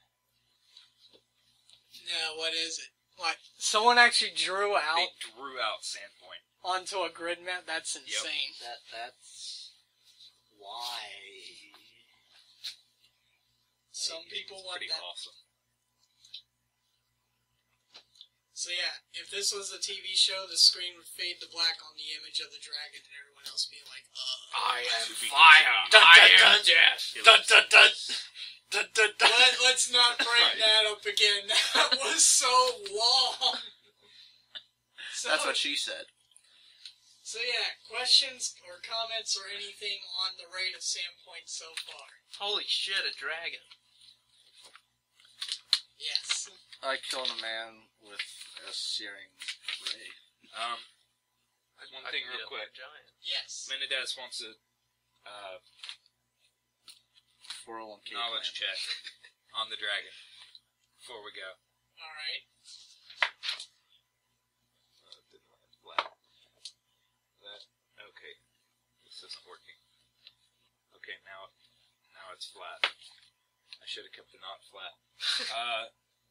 No, what is it? What? Someone actually drew They out drew out Sandpoint. onto a grid map? That's insane. That that's why. Some people It's want pretty that. awesome. So yeah, if this was a T V show, the screen would fade to black on the image of the dragon, and everyone else be like, "Uh." I am To be fire. continued. I Dun, dun, am dun. death. Dun, dun, dun. Dun, dun, dun. Let, let's not bring Right. that up again. That was so long. So, That's what she said. So yeah, questions or comments or anything on the raid of Sandpoint so far? Holy shit, a dragon. Yes. I killed a man with a searing ray. Um, one I thing can real beat up quick. a giant. Yes. Menendez wants a uh, four oh one k knowledge plan. check on the dragon before we go. All right. Uh, didn't land flat. That okay. This isn't working. Okay, now now it's flat. I should have kept the knot flat. Uh,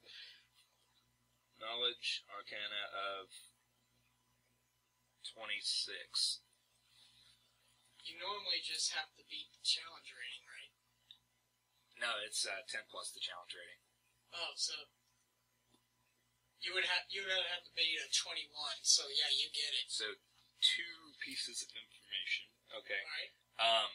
knowledge arcana of twenty-six. You normally just have to beat the challenge rating, right? No, it's uh, ten plus the challenge rating. Oh, so you would have you would have to beat a twenty-one. So yeah, you get it. So two pieces of information. Okay. All right. Um,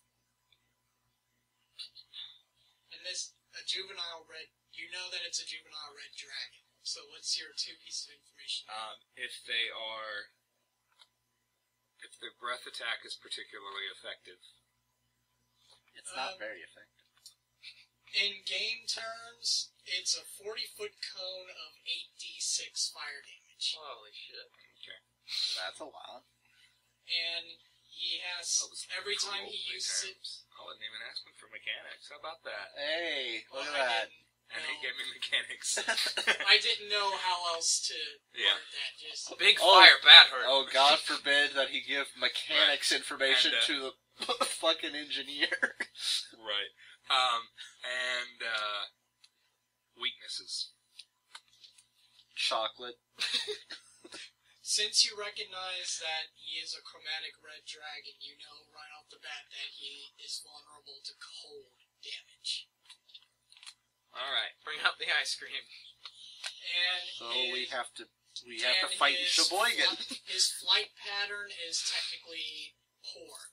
And this a juvenile red. You know that it's a juvenile red dragon. So what's your two pieces of information? um, if they are, if their breath attack is particularly effective, It's not Um, very effective. In game terms, it's a forty-foot cone of eight d six fire damage. Holy shit. okay. That's a lot. And he has, That was every time cruel he uses it... terms. I wasn't even asking for mechanics. How about that? Hey, look Well, at I that. didn't And he know- gave me mechanics. I didn't know how else to Yeah. word that. Just Big Oh. fire, bad hurt. Oh, God forbid that he give mechanics information And, uh, to the fucking engineer. Right. Um, and, uh, weaknesses. Chocolate. since you recognize that he is a chromatic red dragon, you know right off the bat that he is vulnerable to cold damage. Alright. Bring out the ice cream. And So his, we have to we have to and fight his Sheboygan. fli- his flight pattern is technically poor.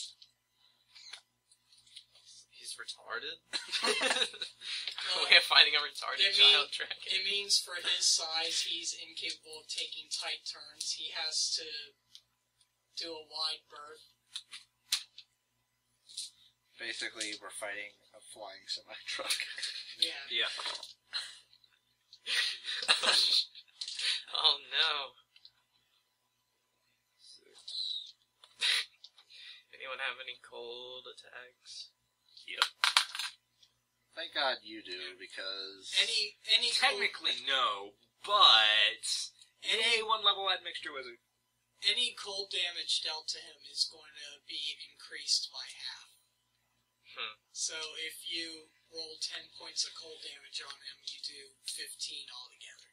He's retarded? Uh, Way of fighting a retarded it child mean- dragon. It means for his size, he's incapable of taking tight turns. He has to do a wide berth. Basically, we're fighting a flying semi truck. Yeah. Yeah. Oh no. Six. Anyone have any cold attacks? Yep. Thank God you do, because Any any cold, Technically, no, but any a one level admixture wizard. any cold damage dealt to him is going to be increased by half. Hmm. So if you roll ten points of cold damage on him, you do fifteen altogether.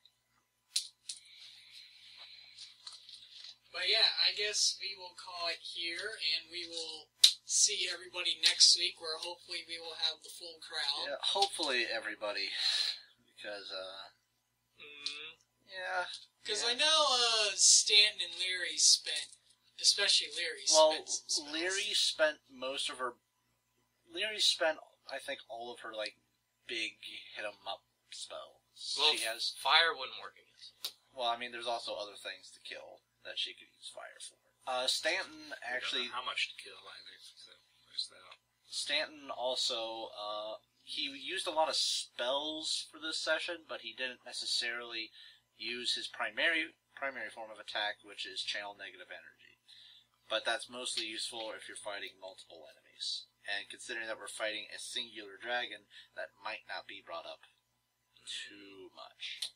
But yeah, I guess we will call it here, and we will see everybody next week, where hopefully we will have the full crowd. yeah, hopefully everybody, because uh, Mm, yeah, Because yeah. I know uh, Stanton and Leary spent, especially Leary Well, spent some spells. Leary spent most of her. Leary spent I think, all of her, like, big hit-em-up spells. Well, she has... fire wouldn't work against it. Well, I mean, there's also other things to kill that she could use fire for. Uh, Stanton actually... We don't know how much to kill either, so there's that. Stanton also, uh, he used a lot of spells for this session, but he didn't necessarily use his primary primary form of attack, which is channel negative energy. But that's mostly useful if you're fighting multiple enemies. And considering that we're fighting a singular dragon, that might not be brought up too much.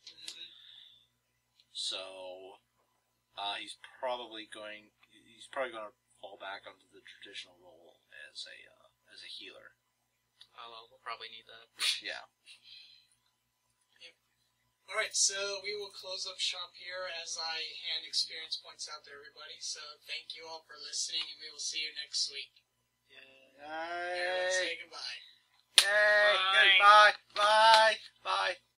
So, uh, he's probably going, he's probably going to fall back onto the traditional role as a, uh, as a healer. Oh, well, we'll probably need that. Yeah. Alright, so we will close up shop here as I hand experience points out to everybody. So thank you all for listening, and we will see you next week. Yay! Everyone say goodbye. Yay! Bye. Goodbye! Bye! Bye!